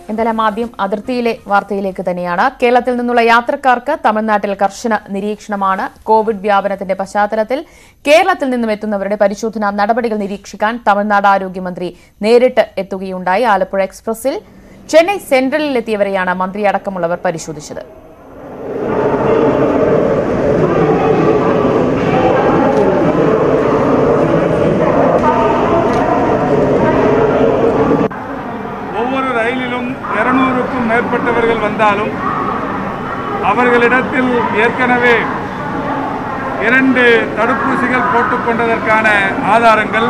എന്തായാലും ആദ്യം അതിർത്തിയിലെ വാർത്തയിലേക്ക് തന്നെയാണ്. കേരളത്തിൽ നിന്നുള്ള യാത്രക്കാർക്ക് തമിഴ്നാട്ടിൽ കർശന നിരീക്ഷണമാണ്. കോവിഡ് വ്യാപനത്തിന്റെ പശ്ചാത്തലത്തിൽ കേരളത്തിൽ നിന്നും എത്തുന്നവരുടെ പരിശോധനാ നടപടികൾ നിരീക്ഷിക്കാൻ തമിഴ്നാട് ആരോഗ്യമന്ത്രി നേരിട്ട് എത്തുകയുണ്ടായി. ആലപ്പുഴ എക്സ്പ്രസിൽ ചെന്നൈ സെൻട്രലിലെത്തിയവരെയാണ് മന്ത്രി അടക്കമുള്ളവർ പരിശോധിച്ചത്. மேற்பட்டவர்கள் வந்தாலும் அவர்களிடத்தில் ஏற்கனவே 2 தடுப்பூசிகள் போட்டுக் கொண்டதற்கான ஆதாரங்கள்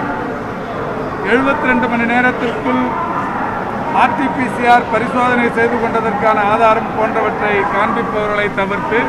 72 மணி நேரத்திற்குள் RT-PCR பரிசோதனை செய்து கொண்டதற்கான ஆதாரம் போன்றவற்றை காண்பிப்பவர்களை தவிர்த்து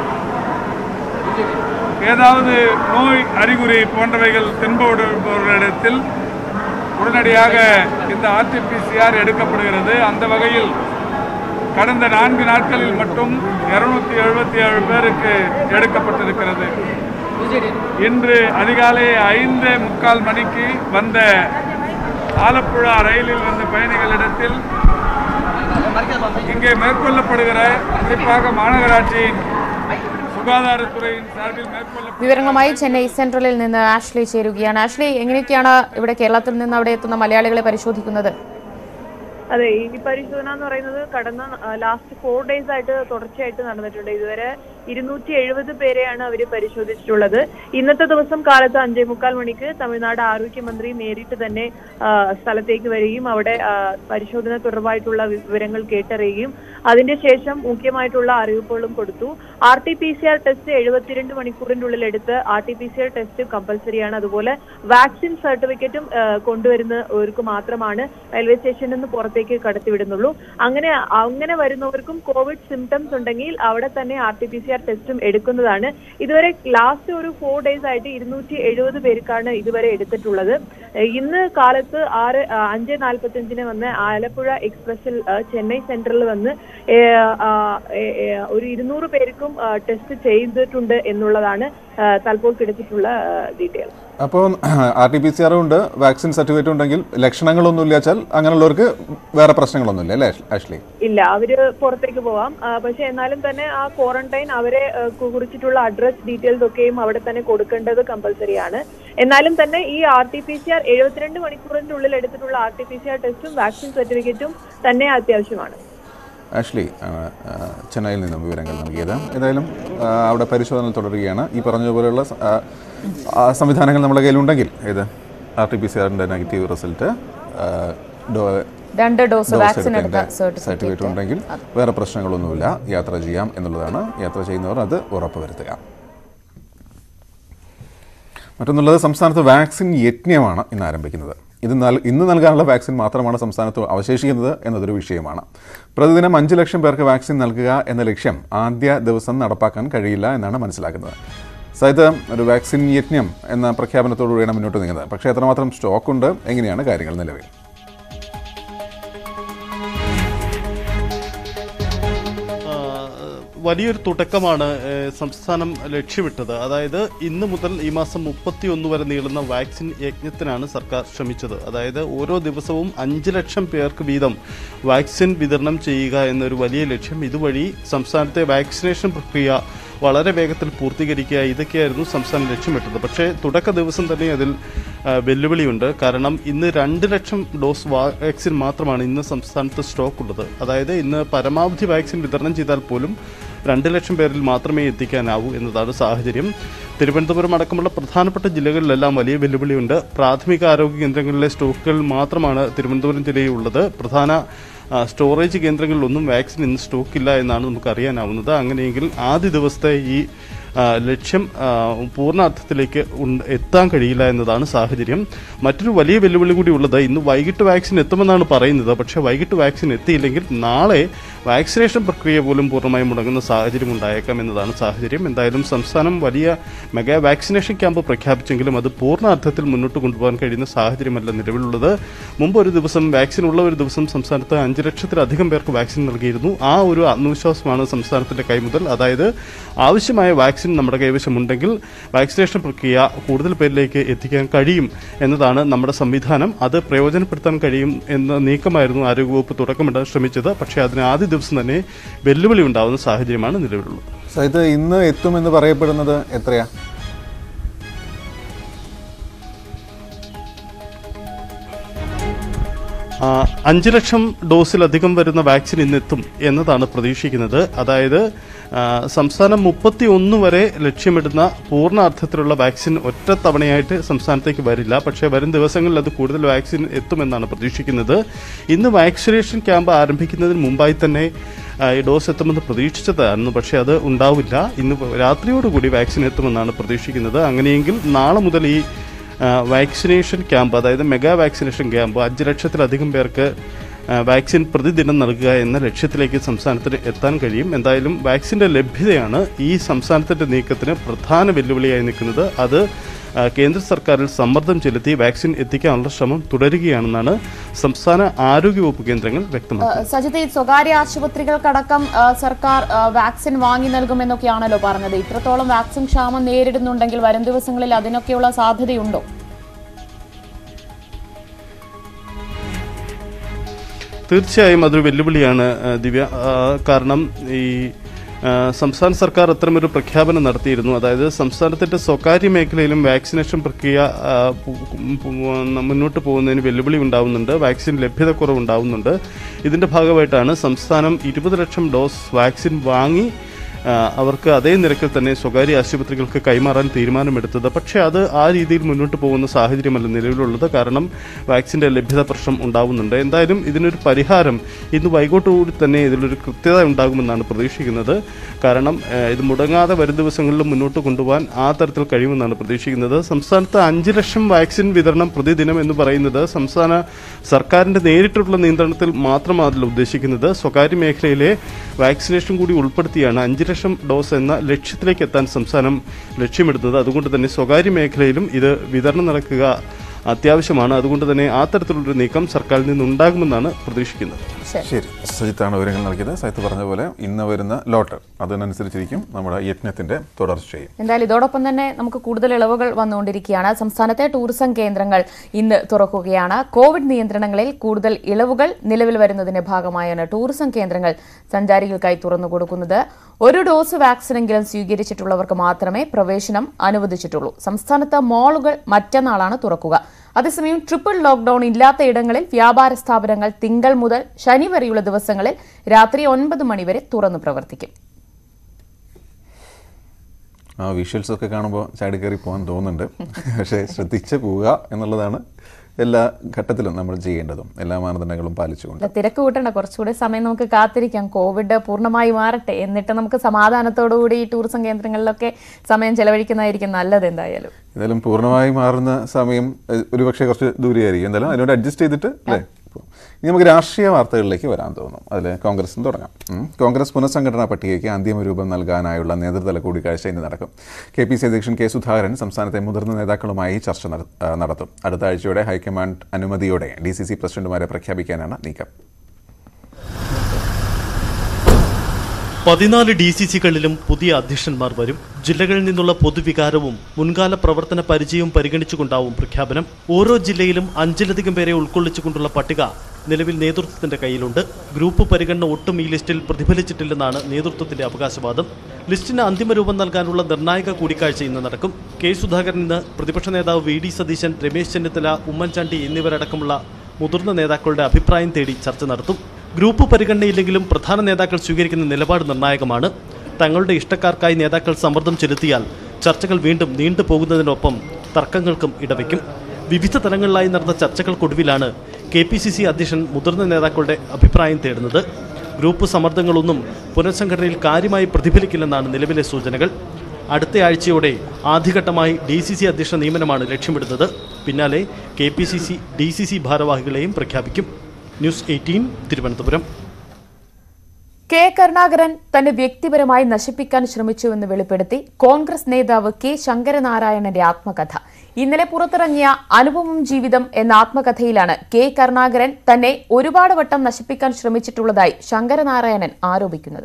ஏதாவது நோய் அறிகுறி போன்றவைகள் தென்படுபவர்களிடத்தில் உடனடியாக இந்த RT-PCR எடுக்கப்படுகிறது. அந்த வகையில் கடந்த 4 நாட்களில் மட்டும் 277 பேருக்கு எடுக்கப்பட்டிருக்கிறது. இன்று அதிகாலை 5:45 மணிக்கு வந்த ஆலப்புழா ரயிலில் வந்த பயணிகளிடத்தில் இங்கே மேற்கொள்ளப்படுகிற குறிப்பாக மாநகராட்சியின் സുഗാതാരത്തുറയിൻ സാർബിൽ വിവരങ്ങളുമായി ചെന്നൈ സെൻട്രലിൽ നിന്ന് ആഷ്ലി ചേരുകയാണ്. ആഷ്ലി, എങ്ങനെയൊക്കെയാണ് ഇവിടെ കേരളത്തിൽ നിന്ന് അവിടെ എത്തുന്ന മലയാളികളെ പരിശോധിക്കുന്നത്? അതെ, ഈ പരിശോധന എന്ന് പറയുന്നത് കടന്ന ലാസ്റ്റ് 4 days ആയിട്ട് തുടർച്ചയായിട്ട് നടന്നിട്ടുണ്ട്. ഇതുവരെ 270 പേരെയാണ് അവർ പരിശോധിച്ചിട്ടുള്ളത്. ഇന്നത്തെ ദിവസം കാലത്ത് 5:45 മണിക്ക് തമിഴ്നാട് ആരോഗ്യമന്ത്രി നേരിട്ട് തന്നെ സ്ഥലത്തേക്ക് വരികയും അവിടെ പരിശോധന തുടർവായിട്ടുള്ള വിവരങ്ങൾ കേട്ടറിയുകയും അതിന്റെ ശേഷം മുഖ്യമായിട്ടുള്ള അറിയിപ്പുകളും കൊടുത്തു. RT-PCR ടെസ്റ്റ് 72 മണിക്കൂറിന്റെ ഉള്ളിൽ എടുത്ത് RT-PCR ടെസ്റ്റ് കമ്പൽസറിയാണ്. അതുപോലെ വാക്സിൻ സർട്ടിഫിക്കറ്റും കൊണ്ടുവരുന്നവർക്ക് മാത്രമാണ് റെയിൽവേ സ്റ്റേഷനിൽ നിന്ന് പുറത്തേക്ക് കടത്തിവിടുന്നുള്ളൂ. അങ്ങനെ വരുന്നവർക്കും കോവിഡ് സിംറ്റംസ് ഉണ്ടെങ്കിൽ അവിടെ തന്നെ RT-PCR ടെസ്റ്റും എടുക്കുന്നതാണ്. ഇതുവരെ ലാസ്റ്റ് ഒരു 4 days ആയിട്ട് 270 പേർക്കാണ് ഇതുവരെ എടുത്തിട്ടുള്ളത്. ഇന്ന് കാലത്ത് 5:45 വന്ന് ആലപ്പുഴ എക്സ്പ്രസിൽ ചെന്നൈ സെൻട്രലിൽ വന്ന് ഒരു 200 പേർക്കും ടെസ്റ്റ് ചെയ്തിട്ടുണ്ട് എന്നുള്ളതാണ് തൽപ്പോൾ കിടത്തിയിട്ടുള്ള ഡീറ്റെയിൽ. അപ്പോൾ RT-PCR ഉണ്ട്, വാക്സിൻ സർട്ടിഫിക്കറ്റ് ഉണ്ടെങ്കിൽ ലക്ഷണങ്ങളൊന്നും ഇല്ലാച്ചാൽ അങ്ങനെയുള്ളവർക്ക് വേറെ പ്രശ്നങ്ങളൊന്നുമില്ല അല്ലേ ആഷ്ലി? ഇല്ല, അവര് പുറത്തേക്ക് പോവാം. പക്ഷെ എന്നാലും തന്നെ ആ ക്വാറന്റൈൻ അവരെ കുറിച്ചിട്ടുള്ള അഡ്രസ് ഡീറ്റെയിൽസ് ഒക്കെയും അവിടെ തന്നെ കൊടുക്കേണ്ടത് കമ്പൽസറി ആണ്. എന്നാലും തന്നെ ഈ RT-PCR 72 മണിക്കൂറിന്റെ ഉള്ളിൽ എടുത്തിട്ടുള്ള RT-PCR ടെസ്റ്റും വാക്സിൻ സർട്ടിഫിക്കറ്റും തന്നെ അത്യാവശ്യമാണ്. ആഷ്ലി ചെന്നൈയിൽ നിന്നും വിവരങ്ങൾ നൽകിയത്. ഏതായാലും അവിടെ പരിശോധന തുടരുകയാണ്. ഈ പറഞ്ഞതുപോലെയുള്ള സംവിധാനങ്ങൾ നമ്മുടെ കയ്യിലുണ്ടെങ്കിൽ ഏത് RT-PCRന്റെ നെഗറ്റീവ് റിസൾട്ട് 2 ഡോസ് വാക്സിൻ എടുത്ത സർട്ടിഫിക്കറ്റ് ഉണ്ടെങ്കിൽ വേറെ പ്രശ്നങ്ങളൊന്നുമില്ല, യാത്ര ചെയ്യാം എന്നുള്ളതാണ്. യാത്ര ചെയ്യുന്നവർ അത് ഉറപ്പുവരുത്തുക. മറ്റൊന്നുള്ളത്, സംസ്ഥാനത്ത് വാക്സിൻ യജ്ഞമാണ് ഇന്ന് ആരംഭിക്കുന്നത്. ഇന്ന് നൽകാനുള്ള വാക്സിൻ മാത്രമാണ് സംസ്ഥാനത്ത് അവശേഷിക്കുന്നത് എന്നതൊരു വിഷയമാണ്. പ്രതിദിനം 5 ലക്ഷം പേർക്ക് വാക്സിൻ നൽകുക എന്ന ലക്ഷ്യം ആദ്യ ദിവസം നടപ്പാക്കാൻ കഴിയില്ല എന്നാണ് മനസ്സിലാക്കുന്നത്. സൈത് ഒരു വാക്സിൻ യജ്ഞം എന്ന പ്രഖ്യാപനത്തോടുകൂടിയാണ് മുന്നോട്ട് നീങ്ങുന്നത്. പക്ഷേ എത്രമാത്രം സ്റ്റോക്കുണ്ട്, എങ്ങനെയാണ് കാര്യങ്ങൾ നിലവിൽ? വലിയൊരു തുടക്കമാണ് സംസ്ഥാനം ലക്ഷ്യമിട്ടത്. അതായത് ഇന്ന് മുതൽ ഈ മാസം 31 വരെ നീളുന്ന വാക്സിൻ യജ്ഞത്തിനാണ് സർക്കാർ ശ്രമിച്ചത്. അതായത് ഓരോ ദിവസവും 5 ലക്ഷം പേർക്ക് വീതം വാക്സിൻ വിതരണം ചെയ്യുക എന്നൊരു വലിയ ലക്ഷ്യം. ഇതുവഴി സംസ്ഥാനത്തെ വാക്സിനേഷൻ പ്രക്രിയ വളരെ വേഗത്തിൽ പൂർത്തീകരിക്കുക, ഇതൊക്കെയായിരുന്നു സംസ്ഥാനം ലക്ഷ്യമിട്ടത്. പക്ഷേ തുടക്ക ദിവസം തന്നെ അതിൽ വെല്ലുവിളിയുണ്ട്. കാരണം ഇന്ന് 2 ലക്ഷം ഡോസ് വാക്സിൻ മാത്രമാണ് ഇന്ന് സംസ്ഥാനത്ത് സ്റ്റോക്ക് ഉള്ളത്. അതായത് ഇന്ന് പരമാവധി വാക്സിൻ വിതരണം ചെയ്താൽ പോലും 2 ലക്ഷം പേരിൽ മാത്രമേ എത്തിക്കാനാവൂ എന്നതാണ് സാഹചര്യം. തിരുവനന്തപുരം അടക്കമുള്ള പ്രധാനപ്പെട്ട ജില്ലകളിലെല്ലാം വലിയ വെല്ലുവിളിയുണ്ട്. പ്രാഥമിക ആരോഗ്യ കേന്ദ്രങ്ങളിലെ സ്റ്റോക്കുകൾ മാത്രമാണ് തിരുവനന്തപുരം ജില്ലയിൽ ഉള്ളത്. പ്രധാന സ്റ്റോറേജ് കേന്ദ്രങ്ങളിലൊന്നും വാക്സിൻ ഇന്ന് സ്റ്റോക്കില്ല എന്നാണ് നമുക്ക് അറിയാനാവുന്നത്. അങ്ങനെയെങ്കിൽ ആദ്യ ദിവസത്തെ ഈ ലക്ഷ്യം പൂർണ്ണ അർത്ഥത്തിലേക്ക് എത്താൻ കഴിയില്ല എന്നതാണ് സാഹചര്യം. മറ്റൊരു വലിയ വെല്ലുവിളി കൂടി ഉള്ളത്, ഇന്ന് വൈകിട്ട് വാക്സിൻ എത്തുമെന്നാണ് പറയുന്നത്. പക്ഷേ വൈകിട്ട് വാക്സിൻ എത്തിയില്ലെങ്കിൽ നാളെ വാക്സിനേഷൻ പ്രക്രിയ പോലും പൂർണ്ണമായും മുടങ്ങുന്ന സാഹചര്യം ഉണ്ടായേക്കാം എന്നതാണ് സാഹചര്യം. എന്തായാലും സംസ്ഥാനം വലിയ മെഗാ വാക്സിനേഷൻ ക്യാമ്പ് പ്രഖ്യാപിച്ചെങ്കിലും അത് പൂർണ്ണ അർത്ഥത്തിൽ മുന്നോട്ട് കൊണ്ടുപോകാൻ കഴിയുന്ന സാഹചര്യമല്ല നിലവിലുള്ളത്. മുമ്പ് ഒരു ദിവസം വാക്സിൻ ഉള്ള ഒരു ദിവസം സംസ്ഥാനത്ത് 5 ലക്ഷത്തിലധികം പേർക്ക് വാക്സിൻ നൽകിയിരുന്നു. ആ ഒരു ആത്മവിശ്വാസമാണ് സംസ്ഥാനത്തിന്റെ കൈമുതൽ. അതായത് ആവശ്യമായ വാക്സിൻ നമ്മുടെ കൈവശമുണ്ടെങ്കിൽ വാക്സിനേഷൻ പ്രക്രിയ കൂടുതൽ പേരിലേക്ക് എത്തിക്കാൻ കഴിയും എന്നതാണ് നമ്മുടെ സംവിധാനം. അത് പ്രയോജനപ്പെടുത്താൻ കഴിയും എന്ന നീക്കമായിരുന്നു ആരോഗ്യവകുപ്പ് തുടക്കമിടാൻ ശ്രമിച്ചത്. പക്ഷേ അതിന് ആദ്യ ദിവസം തന്നെ വെല്ലുവിളി ഉണ്ടാകുന്ന സാഹചര്യമാണ് നിലവിലുള്ളത്. ഇത് ഇന്ന് എത്തുമെന്ന് പറയപ്പെടുന്നത് എത്രയാ? ആ, 5 ലക്ഷം ഡോസിലധികം വരുന്ന വാക്സിൻ ഇന്നെത്തും എന്നതാണ് പ്രതീക്ഷിക്കുന്നത്. അതായത് സംസ്ഥാനം 31 വരെ ലക്ഷ്യമിടുന്ന പൂർണ്ണ അർത്ഥത്തിലുള്ള വാക്സിൻ ഒറ്റ തവണയായിട്ട് സംസ്ഥാനത്തേക്ക് വരില്ല. പക്ഷേ വരും ദിവസങ്ങളിൽ അത് കൂടുതൽ വാക്സിൻ എത്തുമെന്നാണ് പ്രതീക്ഷിക്കുന്നത്. ഇന്ന് വാക്സിനേഷൻ ക്യാമ്പ് ആരംഭിക്കുന്നതിന് മുമ്പായി തന്നെ ഈ ഡോസ് എത്തുമെന്ന് പ്രതീക്ഷിച്ചതായിരുന്നു. പക്ഷേ അത് ഉണ്ടാവില്ല. ഇന്ന് രാത്രിയോടുകൂടി വാക്സിൻ എത്തുമെന്നാണ് പ്രതീക്ഷിക്കുന്നത്. അങ്ങനെയെങ്കിൽ നാളെ മുതൽ ഈ വാക്സിനേഷൻ ക്യാമ്പ്, അതായത് മെഗാ വാക്സിനേഷൻ ക്യാമ്പ് 5 ലക്ഷത്തിലധികം പേർക്ക് വാക്സിൻ പ്രതിദിനം നൽകുക എന്ന ലക്ഷ്യത്തിലേക്ക് സംസ്ഥാനത്തിന് എത്താൻ കഴിയും. എന്തായാലും വാക്സിൻ്റെ ലഭ്യതയാണ് ഈ സംസ്ഥാനത്തിൻ്റെ നീക്കത്തിന് പ്രധാന വെല്ലുവിളിയായി നിൽക്കുന്നത്. അത് കേന്ദ്ര സർക്കാരിൽ സമ്മർദ്ദം ചെലുത്തി വാക്സിൻ എത്തിക്കാനുള്ള ശ്രമം തുടരുകയാണെന്നാണ് സംസ്ഥാന ആരോഗ്യവകുപ്പ് കേന്ദ്രങ്ങൾ വ്യക്തമാക്കുന്നത്. സജിത്, സ്വകാര്യ ആശുപത്രികൾക്കടക്കം സർക്കാർ വാക്സിൻ വാങ്ങി നൽകുമെന്നൊക്കെയാണല്ലോ പറഞ്ഞത്. ഇത്രത്തോളം വാക്സിൻ ക്ഷാമം നേരിടുന്നുണ്ടെങ്കിൽ വരും ദിവസങ്ങളിൽ അതിനൊക്കെയുള്ള സാധ്യതയുണ്ടോ? തീർച്ചയായും അതൊരു വെല്ലുവിളിയാണ് ദിവ്യ. കാരണം ഈ സംസ്ഥാന സർക്കാർ അത്തരമൊരു പ്രഖ്യാപനം നടത്തിയിരുന്നു. അതായത് സംസ്ഥാനത്തിൻ്റെ സ്വകാര്യ മേഖലയിലും വാക്സിനേഷൻ പ്രക്രിയ മുന്നോട്ട് പോകുന്നതിന് വെല്ലുവിളി ഉണ്ടാവുന്നുണ്ട്, വാക്സിൻ ലഭ്യത കുറവുണ്ടാവുന്നുണ്ട്. ഇതിൻ്റെ ഭാഗമായിട്ടാണ് സംസ്ഥാനം 20 ലക്ഷം ഡോസ് വാക്സിൻ വാങ്ങി അവർക്ക് അതേ നിരക്കിൽ തന്നെ സ്വകാര്യ ആശുപത്രികൾക്ക് കൈമാറാൻ തീരുമാനമെടുത്തത്. പക്ഷേ അത് ആ രീതിയിൽ മുന്നോട്ട് പോകുന്ന സാഹചര്യമല്ല നിലവിലുള്ളത്. കാരണം വാക്സിൻ്റെ ലഭ്യത പ്രശ്നം ഉണ്ടാവുന്നുണ്ട്. എന്തായാലും ഇതിനൊരു പരിഹാരം ഇന്ന് വൈകിട്ടോടുകൂടി തന്നെ ഇതിലൊരു കൃത്യത ഉണ്ടാകുമെന്നാണ് പ്രതീക്ഷിക്കുന്നത്. കാരണം ഇത് മുടങ്ങാതെ വരും ദിവസങ്ങളിലും മുന്നോട്ട് കൊണ്ടുപോകാൻ ആ തരത്തിൽ കഴിയുമെന്നാണ് പ്രതീക്ഷിക്കുന്നത്. സംസ്ഥാനത്ത് 5 ലക്ഷം വാക്സിൻ വിതരണം പ്രതിദിനം എന്ന് പറയുന്നത് സംസ്ഥാന സർക്കാരിൻ്റെ നേരിട്ടുള്ള നിയന്ത്രണത്തിൽ മാത്രമാണ് അതിൽ ഉദ്ദേശിക്കുന്നത്. സ്വകാര്യ മേഖലയിലെ വാക്സിനേഷൻ കൂടി ഉൾപ്പെടുത്തിയാണ് 5 ലക്ഷം ഡോസ് എന്ന ലക്ഷ്യത്തിലേക്ക് എത്താൻ സംസ്ഥാനം ലക്ഷ്യമിടുന്നത്. അതുകൊണ്ട് തന്നെ സ്വകാര്യ മേഖലയിലും ഇത് വിതരണം നടക്കുക അത്യാവശ്യമാണ്. അതുകൊണ്ട് തന്നെ ആ തരത്തിലുള്ളൊരു നീക്കം സർക്കാരിൽ നിന്നുണ്ടാകുമെന്നാണ് പ്രതീക്ഷിക്കുന്നത്. ശരി, സജിത്താണ് വിവരങ്ങൾ നൽകിയത്. സജിത്ത് പറഞ്ഞ പോലെ ഇന്ന് വരുന്ന ലോട്ട് അതിനനുസരിച്ചിരിക്കും നമ്മുടെ യജ്ഞത്തിന്റെ തുടർച്ചയും. എന്തായാലും ഇതോടൊപ്പം തന്നെ നമുക്ക് കൂടുതൽ ഇളവുകൾ വന്നുകൊണ്ടിരിക്കുകയാണ്. സംസ്ഥാനത്തെ ടൂറിസം കേന്ദ്രങ്ങൾ ഇന്ന് തുറക്കുകയാണ്. കോവിഡ് നിയന്ത്രണങ്ങളിൽ കൂടുതൽ ഇളവുകൾ നിലവിൽ വരുന്നതിന്റെ ഭാഗമായാണ് ടൂറിസം കേന്ദ്രങ്ങൾ സഞ്ചാരികൾക്കായി തുറന്നു കൊടുക്കുന്നത്. 1 ഡോസ് വാക്സിനെങ്കിലും സ്വീകരിച്ചിട്ടുള്ളവർക്ക് മാത്രമേ പ്രവേശനം അനുവദിച്ചിട്ടുള്ളൂ. സംസ്ഥാനത്ത് മാളുകൾ മറ്റന്നാളാണ് തുറക്കുക. അതേസമയം ട്രിപ്പിൾ ലോക്ഡൌൺ ഇല്ലാത്ത ഇടങ്ങളിൽ വ്യാപാര സ്ഥാപനങ്ങൾ തിങ്കൾ മുതൽ ശനി വരെയുള്ള ദിവസങ്ങളിൽ രാത്രി 9 മണി വരെ തുറന്നു പ്രവർത്തിക്കും. ആ വിഷ്വൽസ് ഒക്കെ കാണുമ്പോൾ ചാടി കയറി പോകാൻ തോന്നുന്നുണ്ട്. പക്ഷേ ശ്രദ്ധിച്ച് പോവുക എന്നുള്ളതാണ് എല്ലാ ഘട്ടത്തിലും നമ്മൾ ചെയ്യേണ്ടതും, എല്ലാ മാനദണ്ഡങ്ങളും പാലിച്ചുകൊണ്ട്. തിരക്ക് കൂട്ടണ്ട, കുറച്ചുകൂടി സമയം നമുക്ക് കാത്തിരിക്കാം. കോവിഡ് പൂർണ്ണമായി മാറട്ടെ, എന്നിട്ട് നമുക്ക് സമാധാനത്തോടുകൂടി ഈ ടൂറിസം കേന്ദ്രങ്ങളിലൊക്കെ സമയം ചെലവഴിക്കുന്നതായിരിക്കും നല്ലത്. എന്തായാലും പൂർണ്ണമായി മാറുന്ന സമയം ഒരുപക്ഷെ കുറച്ച് ദൂരെയായിരിക്കും. എന്തായാലും അതിനോട് അഡ്ജസ്റ്റ് ചെയ്തിട്ട് അല്ലേ. ഇനി നമുക്ക് രാഷ്ട്രീയ വാർത്തകളിലേക്ക് വരാൻ തോന്നും. അതിൽ കോൺഗ്രസിന് തുടങ്ങാം. കോൺഗ്രസ് പുനഃസംഘടനാ പട്ടികയ്ക്ക് അന്തിമ രൂപം നൽകാനായുള്ള നേതൃതല കൂടിക്കാഴ്ച ഇന്ന് നടക്കും. KPC അധ്യക്ഷൻ കെ സുധാകരൻ സംസ്ഥാനത്തെ മുതിർന്ന നേതാക്കളുമായി ചർച്ച നടത്തും. അടുത്ത ആഴ്ചയോടെ ഹൈക്കമാൻഡ് അനുമതിയോടെ DCC പ്രസിഡന്റുമാരെ പ്രഖ്യാപിക്കാനാണ് നീക്കം. 14 DCCകളിലും പുതിയ അധ്യക്ഷന്മാർ വരും. ജില്ലകളിൽ നിന്നുള്ള പൊതുവികാരവും മുൻകാല പ്രവർത്തന പരിചയവും പരിഗണിച്ചുകൊണ്ടാവും പ്രഖ്യാപനം. ഓരോ ജില്ലയിലും 5-ലധികം പേരെ ഉൾക്കൊള്ളിച്ചുകൊണ്ടുള്ള പട്ടിക നിലവിൽ നേതൃത്വത്തിന്റെ കയ്യിലുണ്ട്. ഗ്രൂപ്പ് പരിഗണന ഒട്ടും ഈ ലിസ്റ്റിൽ പ്രതിഫലിച്ചിട്ടില്ലെന്നാണ് നേതൃത്വത്തിന്റെ അവകാശവാദം. ലിസ്റ്റിന് അന്തിമ രൂപം നൽകാനുള്ള നിർണായക കൂടിക്കാഴ്ച ഇന്ന് നടക്കും. കെ സുധാകരൻ ഇന്ന് പ്രതിപക്ഷ നേതാവ് VD സതീശൻ, രമേശ് ചെന്നിത്തല, ഉമ്മൻചാണ്ടി എന്നിവരടക്കമുള്ള മുതിർന്ന നേതാക്കളുടെ അഭിപ്രായം തേടി ചർച്ച നടത്തും. ഗ്രൂപ്പ് പരിഗണനയില്ലെങ്കിലും പ്രധാന നേതാക്കൾ സ്വീകരിക്കുന്ന നിലപാട് നിർണായകമാണ്. തങ്ങളുടെ ഇഷ്ടക്കാർക്കായി നേതാക്കൾ സമ്മർദ്ദം ചെലുത്തിയാൽ ചർച്ചകൾ വീണ്ടും നീണ്ടുപോകുന്നതിനൊപ്പം തർക്കങ്ങൾക്കും ഇടവയ്ക്കും. വിവിധ തലങ്ങളിലായി നടന്ന ചർച്ചകൾക്കൊടുവിലാണ് KPCC അധ്യക്ഷൻ മുതിർന്ന നേതാക്കളുടെ അഭിപ്രായം തേടുന്നത്. ഗ്രൂപ്പ് സമ്മർദ്ദങ്ങളൊന്നും പുനഃസംഘടനയിൽ കാര്യമായി പ്രതിഫലിക്കില്ലെന്നാണ് നിലവിലെ സൂചനകൾ. അടുത്ത ആഴ്ചയോടെ ആദ്യഘട്ടമായി DCC അധ്യക്ഷ നിയമനമാണ് ലക്ഷ്യമിടുന്നത്. പിന്നാലെ KPCC DCC ഭാരവാഹികളെയും പ്രഖ്യാപിക്കും. ന്യൂസ് 18 തിരുവനന്തപുരം. കെ കരുണാകരൻ തന്നെ വ്യക്തിപരമായി നശിപ്പിക്കാൻ ശ്രമിച്ചുവെന്ന് വെളിപ്പെടുത്തി കോൺഗ്രസ് നേതാവ് കെ ശങ്കരനാരായണന്റെ ആത്മകഥ. ഇന്നലെ പുറത്തിറങ്ങിയ അനുപമം ജീവിതം എന്ന ആത്മകഥയിലാണ് കെ കരുണാകരൻ തന്നെ ഒരുപാട് വട്ടം നശിപ്പിക്കാൻ ശ്രമിച്ചിട്ടുള്ളതായി ശങ്കരനാരായണൻ ആരോപിക്കുന്നത്.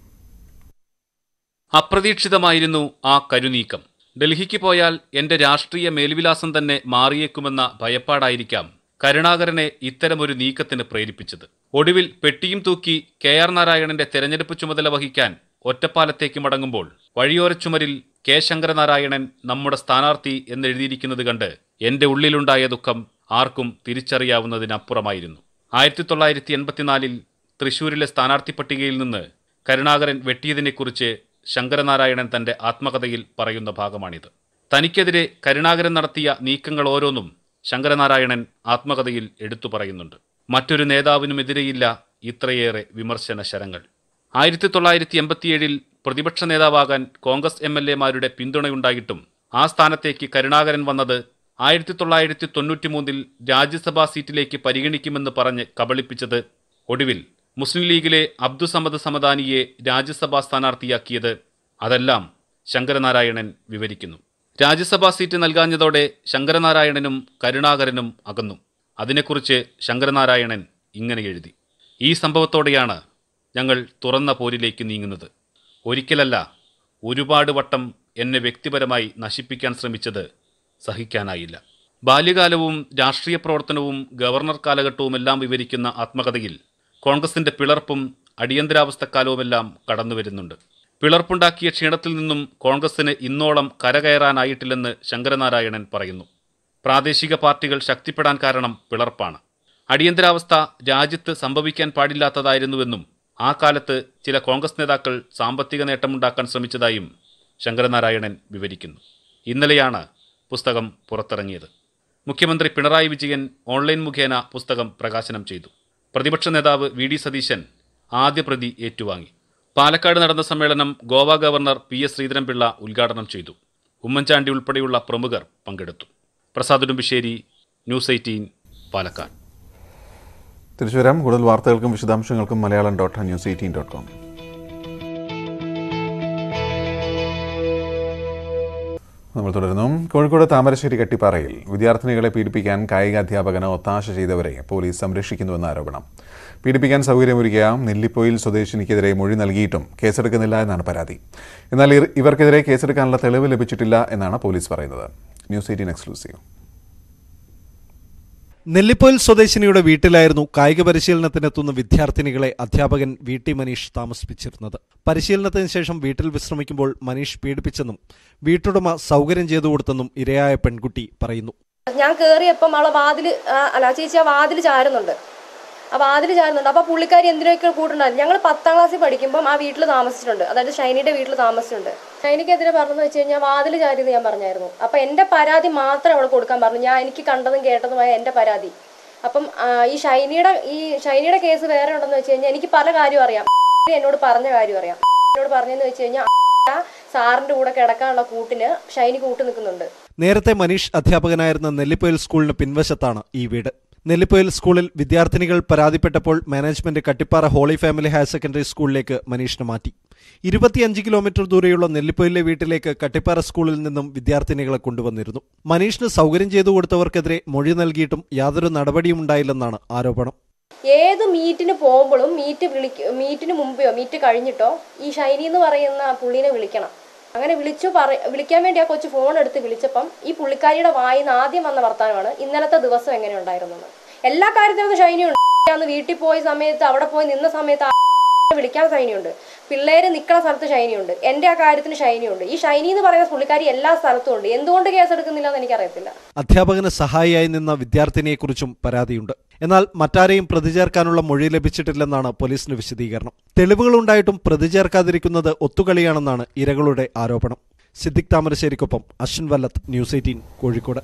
അപ്രതീക്ഷിതമായിരുന്നു ആ കരുനീക്കം. ഡൽഹിക്ക് പോയാൽ എന്റെ രാഷ്ട്രീയ മേൽവിലാസം തന്നെ മാറിയേക്കുമെന്ന ഭയപ്പാടായിരിക്കാം കരുണാകരനെ ഇത്തരമൊരു നീക്കത്തിന് പ്രേരിപ്പിച്ചത്. ഒടുവിൽ പെട്ടിയും തൂക്കി KR നാരായണന്റെ തെരഞ്ഞെടുപ്പ് ചുമതല വഹിക്കാൻ ഒറ്റപ്പാലത്തേക്ക് മടങ്ങുമ്പോൾ വഴിയോര ചുമരിൽ കെ ശങ്കരനാരായണൻ നമ്മുടെ സ്ഥാനാർത്ഥി എന്നെഴുതിയിരിക്കുന്നത് കണ്ട് എന്റെ ഉള്ളിലുണ്ടായ ദുഃഖം ആർക്കും തിരിച്ചറിയാവുന്നതിനപ്പുറമായിരുന്നു. 1984 തൃശൂരിലെ സ്ഥാനാർത്ഥി പട്ടികയിൽ നിന്ന് കരുണാകരൻ വെട്ടിയതിനെക്കുറിച്ച് ശങ്കരനാരായണൻ തന്റെ ആത്മകഥയിൽ പറയുന്ന ഭാഗമാണിത്. തനിക്കെതിരെ കരുണാകരൻ നടത്തിയ നീക്കങ്ങൾ ഓരോന്നും ശങ്കരനാരായണൻ ആത്മകഥയിൽ എടുത്തു പറയുന്നുണ്ട്. മറ്റൊരു നേതാവിനുമെതിരെയില്ല ഇത്രയേറെ വിമർശന ശരങ്ങൾ. 1987 പ്രതിപക്ഷ നേതാവാകാൻ കോൺഗ്രസ് MLA-മാരുടെ പിന്തുണയുണ്ടായിട്ടും ആ സ്ഥാനത്തേക്ക് കരുണാകരൻ വന്നത് 1993 രാജ്യസഭാ സീറ്റിലേക്ക് പരിഗണിക്കുമെന്ന് പറഞ്ഞ് കബളിപ്പിച്ചത്, ഒടുവിൽ മുസ്ലിം ലീഗിലെ അബ്ദുസമദ് സമദാനിയെ രാജ്യസഭാ സ്ഥാനാർത്ഥിയാക്കിയത്, അതെല്ലാം ശങ്കരനാരായണൻ വിവരിക്കുന്നു. രാജ്യസഭാ സീറ്റ് നൽകാഞ്ഞതോടെ ശങ്കരനാരായണനും കരുണാകരനും അകന്നു. അതിനെക്കുറിച്ച് ശങ്കരനാരായണൻ ഇങ്ങനെ എഴുതി: ഈ സംഭവത്തോടെയാണ് ഞങ്ങൾ തുറന്ന പോരിലേക്ക് നീങ്ങുന്നത്. ഒരിക്കലല്ല, ഒരുപാട് വട്ടം എന്നെ വ്യക്തിപരമായി നശിപ്പിക്കാൻ ശ്രമിച്ചത് സഹിക്കാനായില്ല. ബാല്യകാലവും രാഷ്ട്രീയ പ്രവർത്തനവും ഗവർണർ കാലഘട്ടവുമെല്ലാം വിവരിക്കുന്ന ആത്മകഥയിൽ കോൺഗ്രസിന്റെ പിളർപ്പും അടിയന്തരാവസ്ഥക്കാലവുമെല്ലാം കടന്നുവരുന്നുണ്ട്. പിളർപ്പുണ്ടാക്കിയ ക്ഷീണത്തിൽ നിന്നും കോൺഗ്രസിന് ഇന്നോളം കരകയറാനായിട്ടില്ലെന്ന് ശങ്കരനാരായണൻ പറയുന്നു. പ്രാദേശിക പാർട്ടികൾ ശക്തിപ്പെടാൻ കാരണം പിളർപ്പാണ്. അടിയന്തരാവസ്ഥ രാജ്യത്ത് സംഭവിക്കാൻ പാടില്ലാത്തതായിരുന്നുവെന്നും ആ കാലത്ത് ചില കോൺഗ്രസ് നേതാക്കൾ സാമ്പത്തിക നേട്ടമുണ്ടാക്കാൻ ശ്രമിച്ചതായും ശങ്കരനാരായണൻ വിവരിക്കുന്നു. ഇന്നലെയാണ് പുസ്തകം പുറത്തിറങ്ങിയത്. മുഖ്യമന്ത്രി പിണറായി വിജയൻ ഓൺലൈൻ മുഖേന പുസ്തകം പ്രകാശനം ചെയ്തു. പ്രതിപക്ഷ നേതാവ് VD സതീശൻ ആദ്യ പ്രതി ഏറ്റുവാങ്ങി. പാലക്കാട് നടന്ന സമ്മേളനം ഗോവ ഗവർണർ PS ശ്രീധരൻപിള്ള ഉദ്ഘാടനം ചെയ്തു. ഉമ്മൻചാണ്ടി ഉൾപ്പെടെയുള്ള പ്രമുഖർ പങ്കെടുത്തു. പ്രസാദ് ഉടുമ്പിശ്ശേരി, ന്യൂസ് 18, പാലക്കാട്. തിരിച്ചു വരാം. കൂടുതൽ വാർത്തകൾക്കും വിശദാംശങ്ങൾക്കും malayalam.news18.com. നമ്മൾ തുടരുന്നു. കോഴിക്കോട് താമരശ്ശേരി കട്ടിപ്പാറയിൽ വിദ്യാർത്ഥിനികളെ പീഡിപ്പിക്കാൻ കായികാധ്യാപകന് ഒത്താശ ചെയ്തവരെ പോലീസ് സംരക്ഷിക്കുന്നുവെന്ന ആരോപണം. പീഡിപ്പിക്കാൻ സൗകര്യമൊരുക്കിയ നെല്ലിപ്പൊയിൽ സ്വദേശിനിക്കെതിരെ മൊഴി നൽകിയിട്ടും കേസെടുക്കുന്നില്ല എന്നാണ് പരാതി. എന്നാൽ ഇവർക്കെതിരെ കേസെടുക്കാനുള്ള തെളിവ് ലഭിച്ചിട്ടില്ല എന്നാണ് പോലീസ് പറയുന്നത്. News 18 exclusive. നെല്ലിപ്പൊയിൽ സ്വദേശിനിയുടെ വീട്ടിലായിരുന്നു കായിക പരിശീലനത്തിനെത്തുന്ന വിദ്യാർത്ഥിനികളെ അധ്യാപകൻ VT മനീഷ് താമസിപ്പിച്ചിരുന്നത്. പരിശീലനത്തിന് ശേഷം വീട്ടിൽ വിശ്രമിക്കുമ്പോൾ മനീഷ് പീഡിപ്പിച്ചെന്നും വീട്ടുടമ സൗകര്യം ചെയ്തു കൊടുത്തെന്നും ഇരയായ പെൺകുട്ടി പറയുന്നു. ഞാൻ കയറിയപ്പം അവളെ ചേച്ചി ആ വാതിൽ ചാരുന്നുണ്ട്. അപ്പോൾ പുള്ളിക്കാരി എന്തിനൊക്കെ കൂട്ടുണ്ടായിരുന്നു. ഞങ്ങൾ 10ാം ക്ലാസ്സിൽ പഠിക്കുമ്പം ആ വീട്ടിൽ താമസിച്ചിട്ടുണ്ട്. അതായത് ഷൈനിയുടെ വീട്ടിൽ താമസിച്ചിട്ടുണ്ട്. ഷൈനിക്കെതിരെ പറഞ്ഞെന്ന് വെച്ച് കഴിഞ്ഞാൽ വാതിൽ ചാരിയെന്ന് ഞാൻ പറഞ്ഞായിരുന്നു. അപ്പം എൻ്റെ പരാതി മാത്രം അവൾ കൊടുക്കാൻ പറഞ്ഞു. എനിക്ക് കണ്ടതും കേട്ടതുമായ എൻ്റെ പരാതി. അപ്പം ഈ ഷൈനിയുടെ കേസ് വേറെ ഉണ്ടെന്ന് വെച്ച് കഴിഞ്ഞാൽ എനിക്ക് പല കാര്യം അറിയാം. എന്നോട് പറഞ്ഞ കാര്യം അറിയാം. എന്നോട് പറഞ്ഞെന്ന് വെച്ച് കഴിഞ്ഞാൽ സാറിന്റെ കൂടെ കിടക്കാനുള്ള കൂട്ടിന് ഷൈനി കൂട്ടു നിൽക്കുന്നുണ്ട്. നേരത്തെ മനീഷ് അധ്യാപകനായിരുന്ന നെല്ലിപ്പൊയിൽ സ്കൂളിന് പിൻവശത്താണ് ഈ വീട്. നെല്ലിപ്പൊയിൽ സ്കൂളിൽ വിദ്യാർത്ഥിനികൾ പരാതിപ്പെട്ടപ്പോൾ management Kattippara holy family higher secondary സ്കൂളിലേക്ക് മനീഷിനെ മാറ്റി. 25 കിലോമീറ്റർ ദൂരെയുള്ള നെല്ലിപ്പൊയിലെ വീട്ടിലേക്ക് കട്ടിപ്പാറ സ്കൂളിൽ നിന്നും വിദ്യാർത്ഥിനികളെ കൊണ്ടുവന്നിരുന്നു. മനീഷിന് സൗകര്യം ചെയ്തു കൊടുത്തവർക്കെതിരെ മൊഴി നൽകിയിട്ടും യാതൊരു നടപടിയും ഉണ്ടായില്ലെന്നാണ് ആരോപണം. ഏത് മീറ്റിന് പോകുമ്പോഴും മീറ്റിന് മുമ്പെയോ മീറ്റ് കഴിഞ്ഞിട്ടോ ഈ ഷൈനി എന്ന് പറയുന്ന പുള്ളിനെ വിളിക്കണം. അങ്ങനെ വിളിക്കാൻ വേണ്ടി ആ കൊച്ചു ഫോൺ എടുത്ത് വിളിച്ചപ്പം ഈ പുള്ളിക്കാരിയുടെ വായിന്ന് ആദ്യം വന്ന വർത്താനമാണ് ഇന്നലത്തെ ദിവസം എങ്ങനെ ഉണ്ടായിരുന്നത്. എല്ലാ കാര്യത്തിനും ഷൈനിയുണ്ട്. വീട്ടിൽ പോയ സമയത്ത് അവിടെ പോയി നിന്ന സമയത്ത് വിളിക്കാൻ ഷൈനിയുണ്ട്. പിള്ളേര് നിൽക്കുന്ന സ്ഥലത്ത് ഷൈനിയുണ്ട്. എൻ്റെ ആ കാര്യത്തിന് ഷൈനിയുണ്ട്. ഈ ഷൈനി എന്ന് പറയുന്ന പുള്ളിക്കാരി എല്ലാ സ്ഥലത്തും ഉണ്ട്. എന്തുകൊണ്ട് കേസെടുക്കുന്നില്ല എന്ന് എനിക്കറിയത്തില്ല. അധ്യാപകന് സഹായിയായി നിന്ന വിദ്യാർത്ഥിനിയെക്കുറിച്ചും പരാതിയുണ്ട്. എന്നാൽ മറ്റാരെയും പ്രതി ചേർക്കാനുള്ള മൊഴി ലഭിച്ചിട്ടില്ലെന്നാണ് പോലീസിന്റെ വിശദീകരണം. തെളിവുകളുണ്ടായിട്ടും പ്രതി ചേർക്കാതിരിക്കുന്നത് ഒത്തുകളിയാണെന്നാണ് ഇരകളുടെ ആരോപണം. സിദ്ദിഖ് താമരശ്ശേരിക്കൊപ്പം അശ്വിൻ വല്ലത്ത്, ന്യൂസ് 18, കോഴിക്കോട്.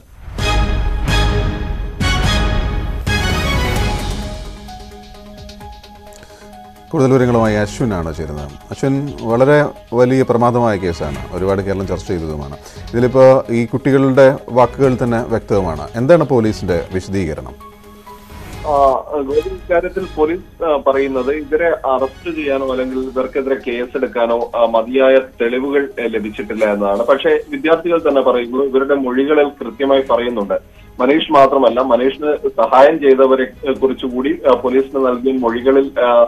കൂടുതൽ വിവരങ്ങളുമായി അശ്വിനാണ് ചേരുന്നത്. അശ്വിൻ, വളരെ വലിയ പ്രമാദമായ കേസാണ്, ഒരുപാട് കേരളം ചർച്ച ചെയ്തതുമാണ്. ഇതിലിപ്പോൾ ഈ കുട്ടികളുടെ വാക്കുകൾ തന്നെ വ്യക്തവുമാണ്. എന്താണ് പോലീസിന്റെ വിശദീകരണം? ഇക്കാര്യത്തിൽ പോലീസ് പറയുന്നത് ഇവരെ അറസ്റ്റ് ചെയ്യാനോ അല്ലെങ്കിൽ ഇവർക്കെതിരെ കേസെടുക്കാനോ മതിയായ തെളിവുകൾ ലഭിച്ചിട്ടില്ല എന്നതാണ്. പക്ഷേ വിദ്യാർത്ഥികൾ തന്നെ പറയുന്നു, ഇവരുടെ മൊഴികളിൽ കൃത്യമായി പറയുന്നുണ്ട്. മനീഷ് മാത്രമല്ല, മനീഷിന് സഹായം ചെയ്തവരെ കുറിച്ചുകൂടി പോലീസിന് നൽകിയ മൊഴികളിൽ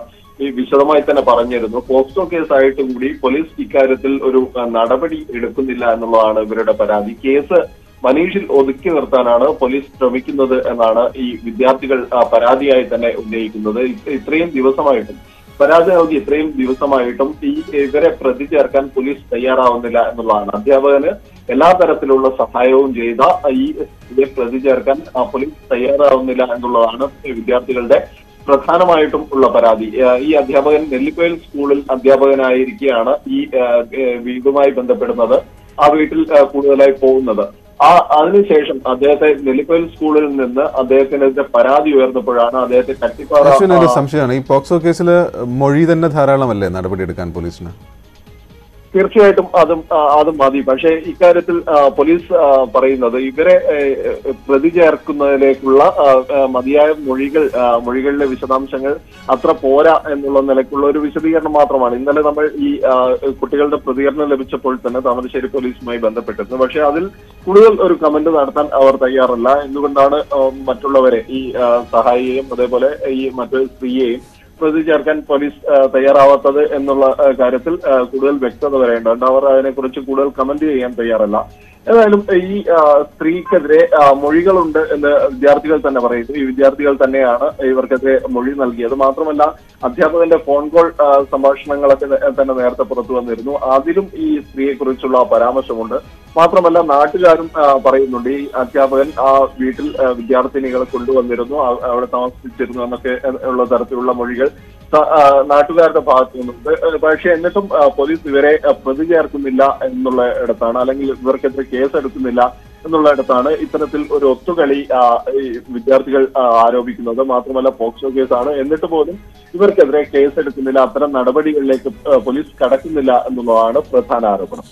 ഈ വിശദമായി തന്നെ പറഞ്ഞിരുന്നു. പോക്സോ കേസായിട്ട് കൂടി പോലീസ് ഇക്കാര്യത്തിൽ ഒരു നടപടി എടുക്കുന്നില്ല എന്നുള്ളതാണ് ഇവരുടെ പരാതി. കേസ് മനീഷിൽ ഒതുക്കി നിർത്താനാണ് പോലീസ് ശ്രമിക്കുന്നത് എന്നാണ് ഈ വിദ്യാർത്ഥികൾ പരാതിയായി തന്നെ ഉന്നയിക്കുന്നത്. ഇത്രയും ദിവസമായിട്ടും പരാതി നൽകി ഇത്രയും ദിവസമായിട്ടും ഇവരെ പ്രതി ചേർക്കാൻ പോലീസ് തയ്യാറാവുന്നില്ല എന്നുള്ളതാണ്. അധ്യാപകന് എല്ലാ തരത്തിലുള്ള സഹായവും ചെയ്ത ഇവരെ പ്രതി ചേർക്കാൻ പോലീസ് തയ്യാറാവുന്നില്ല എന്നുള്ളതാണ് വിദ്യാർത്ഥികളുടെ പ്രധാനമായിട്ടും ഉള്ള പരാതി. ഈ അധ്യാപകൻ നെല്ലിക്കോയിൽ സ്കൂളിൽ അധ്യാപകനായിരിക്കെയാണ് ഈ വീടുമായി ബന്ധപ്പെടുന്നത്, ആ വീട്ടിൽ കൂടുതലായി പോകുന്നത്. അതിനുശേഷം അദ്ദേഹത്തെ നെല്ലിക്കോയിൽ സ്കൂളിൽ നിന്ന് അദ്ദേഹത്തിനെതിരെ പരാതി ഉയർന്നപ്പോഴാണ് അദ്ദേഹത്തെ കട്ടിപ്പാറ സംശയമാണ്. ഈ പോക്സോ കേസിൽ മൊഴി തന്നെ ധാരാളമല്ലേ നടപടിയെടുക്കാൻ പോലീസിന്? തീർച്ചയായിട്ടും അതും മതി. പക്ഷേ ഇക്കാര്യത്തിൽ പോലീസ് പറയുന്നത് ഇവരെ പ്രതി ചേർക്കുന്നതിലേക്കുള്ള മതിയായ മൊഴികളിലെ വിശദാംശങ്ങൾ അത്ര പോരാ എന്നുള്ള നിലയ്ക്കുള്ള ഒരു വിശദീകരണം മാത്രമാണ്. ഇന്നലെ നമ്മൾ ഈ കുട്ടികളുടെ പ്രതികരണം ലഭിച്ചപ്പോൾ തന്നെ താമരശ്ശേരി പോലീസുമായി ബന്ധപ്പെട്ടിരുന്നു. പക്ഷേ അതിൽ കൂടുതൽ ഒരു കമന്റ് നടത്താൻ അവർ തയ്യാറല്ല. എന്തുകൊണ്ടാണ് മറ്റുള്ളവരെ ഈ സഹായിയെയും അതേപോലെ ഈ മറ്റൊരു സ്ത്രീയെയും പ്രതി ചേർക്കാൻ പോലീസ് തയ്യാറാവാത്തത് എന്നുള്ള കാര്യത്തിൽ കൂടുതൽ വ്യക്തത വരേണ്ടതുണ്ട്. അവർ അതിനെക്കുറിച്ച് കൂടുതൽ കമന്റ് ചെയ്യാൻ തയ്യാറല്ല. ഏതായാലും ഈ സ്ത്രീക്കെതിരെ മൊഴികളുണ്ട് എന്ന് വിദ്യാർത്ഥികൾ തന്നെ പറയുന്നു. ഈ വിദ്യാർത്ഥികൾ തന്നെയാണ് ഇവർക്കെതിരെ മൊഴി നൽകിയത്. മാത്രമല്ല അധ്യാപകന്റെ ഫോൺ കോൾ സംഭാഷണങ്ങളൊക്കെ തന്നെ നേരത്തെ പുറത്തു വന്നിരുന്നു. അതിലും ഈ സ്ത്രീയെ കുറിച്ചുള്ള പരാമർശമുണ്ട്. മാത്രമല്ല നാട്ടുകാരും പറയുന്നുണ്ട് ഈ അധ്യാപകൻ ആ വീട്ടിൽ വിദ്യാർത്ഥിനികളെ കൊണ്ടുവന്നിരുന്നു, അവിടെ താമസിച്ചിരുന്നു എന്നൊക്കെ ഉള്ള തരത്തിലുള്ള മൊഴികൾ നാട്ടുകാരുടെ ഭാഗത്തു നിന്നുണ്ട്. പക്ഷെ എന്നിട്ടും പോലീസ് ഇവരെ പ്രതി ചേർക്കുന്നില്ല എന്നുള്ള ഇടത്താണ്, അല്ലെങ്കിൽ ഇവർക്കെതിരെ കേസെടുക്കുന്നില്ല എന്നുള്ള ഇടത്താണ് ഇത്തരത്തിൽ ഒരു ഒത്തുകളി വിദ്യാർത്ഥികൾ ആരോപിക്കുന്നത്. മാത്രമല്ല പോക്സോ കേസാണ്, എന്നിട്ട് പോലും ഇവർക്കെതിരെ കേസെടുക്കുന്നില്ല, അത്തരം നടപടികളിലേക്ക് പോലീസ് കടക്കുന്നില്ല എന്നുള്ളതാണ് പ്രധാന ആരോപണം.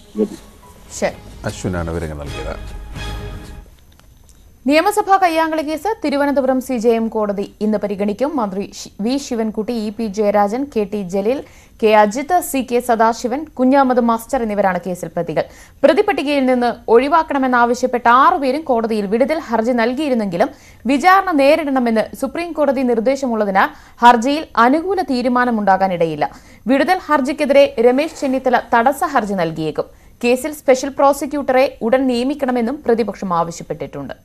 അശ്വിനാണ് വിവരങ്ങൾ നൽകിയത്. നിയമസഭാ കയ്യാങ്കളി കേസ് തിരുവനന്തപുരം CJM കോടതി ഇന്ന് പരിഗണിക്കും. മന്ത്രി V Sivankutty, EP Jayarajan, KT Jaleel, K Ajith, CK Sadasivan, Kunjahammed master എന്നിവരാണ് കേസിൽ പ്രതികൾ. പ്രതിപട്ടികയിൽ നിന്ന് ഒഴിവാക്കണമെന്നാവശ്യപ്പെട്ട 6 പേരും കോടതിയിൽ വിടുതൽ ഹർജി നൽകിയിരുന്നെങ്കിലും വിചാരണ നേരിടണമെന്ന് സുപ്രീം കോടതി നിർദ്ദേശമുള്ളതിനാൽ ഹർജിയിൽ അനുകൂല തീരുമാനമുണ്ടാകാനിടയില്ല. വിടുതൽ ഹർജിക്കെതിരെ രമേശ് ചെന്നിത്തല തടസ്സ ഹർജി നൽകിയേക്കും. കേസിൽ സ്പെഷ്യൽ പ്രോസിക്യൂട്ടറെ ഉടൻ നിയമിക്കണമെന്നും പ്രതിപക്ഷം ആവശ്യപ്പെട്ടിട്ടുണ്ട്.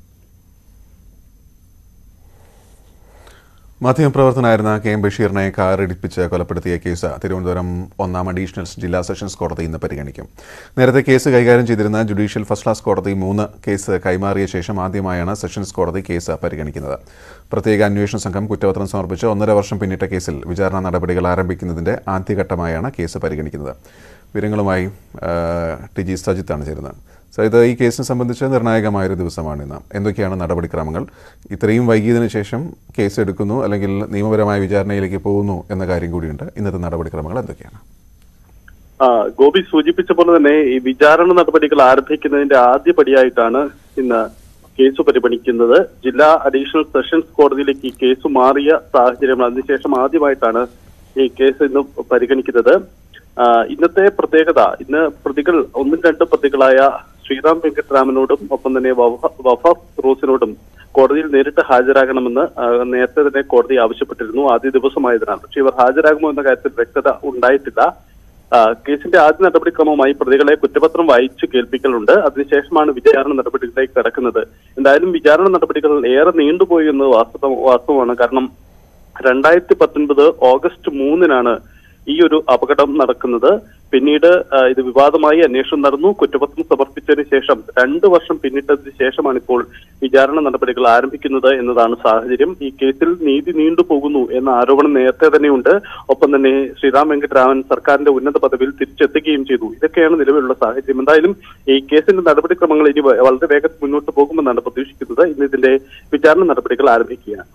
മാധ്യമപ്രവർത്തനായിരുന്ന KM ബഷീറിനെ കാറിടിപ്പിച്ച് കൊലപ്പെടുത്തിയ കേസ് തിരുവനന്തപുരം 1ാം അഡീഷണൽ ജില്ലാ സെഷൻസ് കോടതി ഇന്ന് പരിഗണിക്കും. നേരത്തെ കേസ് കൈകാര്യം ചെയ്തിരുന്ന ജുഡീഷ്യൽ ഫസ്റ്റ് ക്ലാസ് കോടതി 3 കേസ് കൈമാറിയ ശേഷം ആദ്യമായാണ് സെഷൻസ് കോടതി കേസ് പരിഗണിക്കുന്നത്. പ്രത്യേക അന്വേഷണ സംഘം കുറ്റപത്രം സമർപ്പിച്ച് 1.5 വർഷം പിന്നിട്ട കേസിൽ വിചാരണ നടപടികൾ ആരംഭിക്കുന്നതിന്റെ ആദ്യഘട്ടമായാണ് കേസ് പരിഗണിക്കുന്നത്. വിവരങ്ങളുമായി TG സജിത്താണ് ചേരുന്നത്. സജിത്, ഈ കേസിനെ സംബന്ധിച്ച് നിർണായകമായൊരു ദിവസമാണ് ഇന്ന്. എന്തൊക്കെയാണ് നടപടിക്രമങ്ങൾ? ഇത്രയും വൈകിയതിനു ശേഷം കേസ് എടുക്കുന്നു അല്ലെങ്കിൽ നിയമപരമായ വിചാരണയിലേക്ക് പോകുന്നു എന്ന കാര്യം കൂടിയുണ്ട്. ഇന്നത്തെ നടപടിക്രമങ്ങൾ എന്തൊക്കെയാണ്? ഗോപി സൂചിപ്പിച്ച പോലെ തന്നെ ഈ വിചാരണ നടപടികൾ ആരംഭിക്കുന്നതിന്റെ ആദ്യപടിയായിട്ടാണ് ഇന്ന് കേസ് പരിഗണിക്കുന്നത്. ജില്ലാ അഡീഷണൽ സെഷൻസ് കോടതിയിലേക്ക് ഈ കേസ് മാറിയ സാഹചര്യം, അതിനുശേഷം ആദ്യമായിട്ടാണ് ഈ കേസ് ഇന്ന് പരിഗണിക്കുന്നത്. ഇന്നത്തെ പ്രത്യേകത, ഇന്ന് പ്രതികൾ 1-2 പ്രതികളായ ശ്രീറാം വെങ്കിട്ടരാമനോടും ഒപ്പം തന്നെ വഫ റോസിനോടും കോടതിയിൽ നേരിട്ട് ഹാജരാകണമെന്ന് നേരത്തെ തന്നെ കോടതി ആവശ്യപ്പെട്ടിരുന്നു, ആദ്യ ദിവസമായതിനാൽ. പക്ഷെ ഇവർ ഹാജരാകുമോ എന്ന കാര്യത്തിൽ വ്യക്തത ഉണ്ടായിട്ടില്ല. കേസിന്റെ ആദ്യ നടപടിക്രമമായി പ്രതികളെ കുറ്റപത്രം വായിച്ചു കേൾപ്പിക്കലുണ്ട്. അതിനുശേഷമാണ് വിചാരണ നടപടികളിലേക്ക് കടക്കുന്നത്. എന്തായാലും വിചാരണ നടപടികൾ ഏറെ നീണ്ടുപോയി എന്ന് വാസ്തവമാണ്. കാരണം 2019 ഓഗസ്റ്റ് 3-നാണ് ഈ ഒരു അപകടം നടക്കുന്നത്. പിന്നീട് ഇത് വിവാദമായി അന്വേഷണം നടന്നു. കുറ്റപത്രം സമർപ്പിച്ചതിന് ശേഷം 2 വർഷം പിന്നിട്ടതിന് ശേഷമാണ് ഇപ്പോൾ വിചാരണ നടപടികൾ ആരംഭിക്കുന്നത് എന്നതാണ് സാഹചര്യം. ഈ കേസിൽ നീതി നീണ്ടുപോകുന്നു എന്ന ആരോപണം നേരത്തെ തന്നെയുണ്ട്. ഒപ്പം തന്നെ ശ്രീറാം വെങ്കിട്ടരാമൻ സർക്കാരിന്റെ ഉന്നത പദവിയിൽ തിരിച്ചെത്തുകയും ചെയ്തു. ഇതൊക്കെയാണ് നിലവിലുള്ള സാഹചര്യം. എന്തായാലും ഈ കേസിന്റെ നടപടിക്രമങ്ങൾ ഇനി വളരെ വേഗത്തിൽ മുന്നോട്ട് പോകുമെന്നാണ് പ്രതീക്ഷിക്കുന്നത്. ഇന്ന് ഇതിന്റെ വിചാരണ നടപടികൾ ആരംഭിക്കുകയാണ്.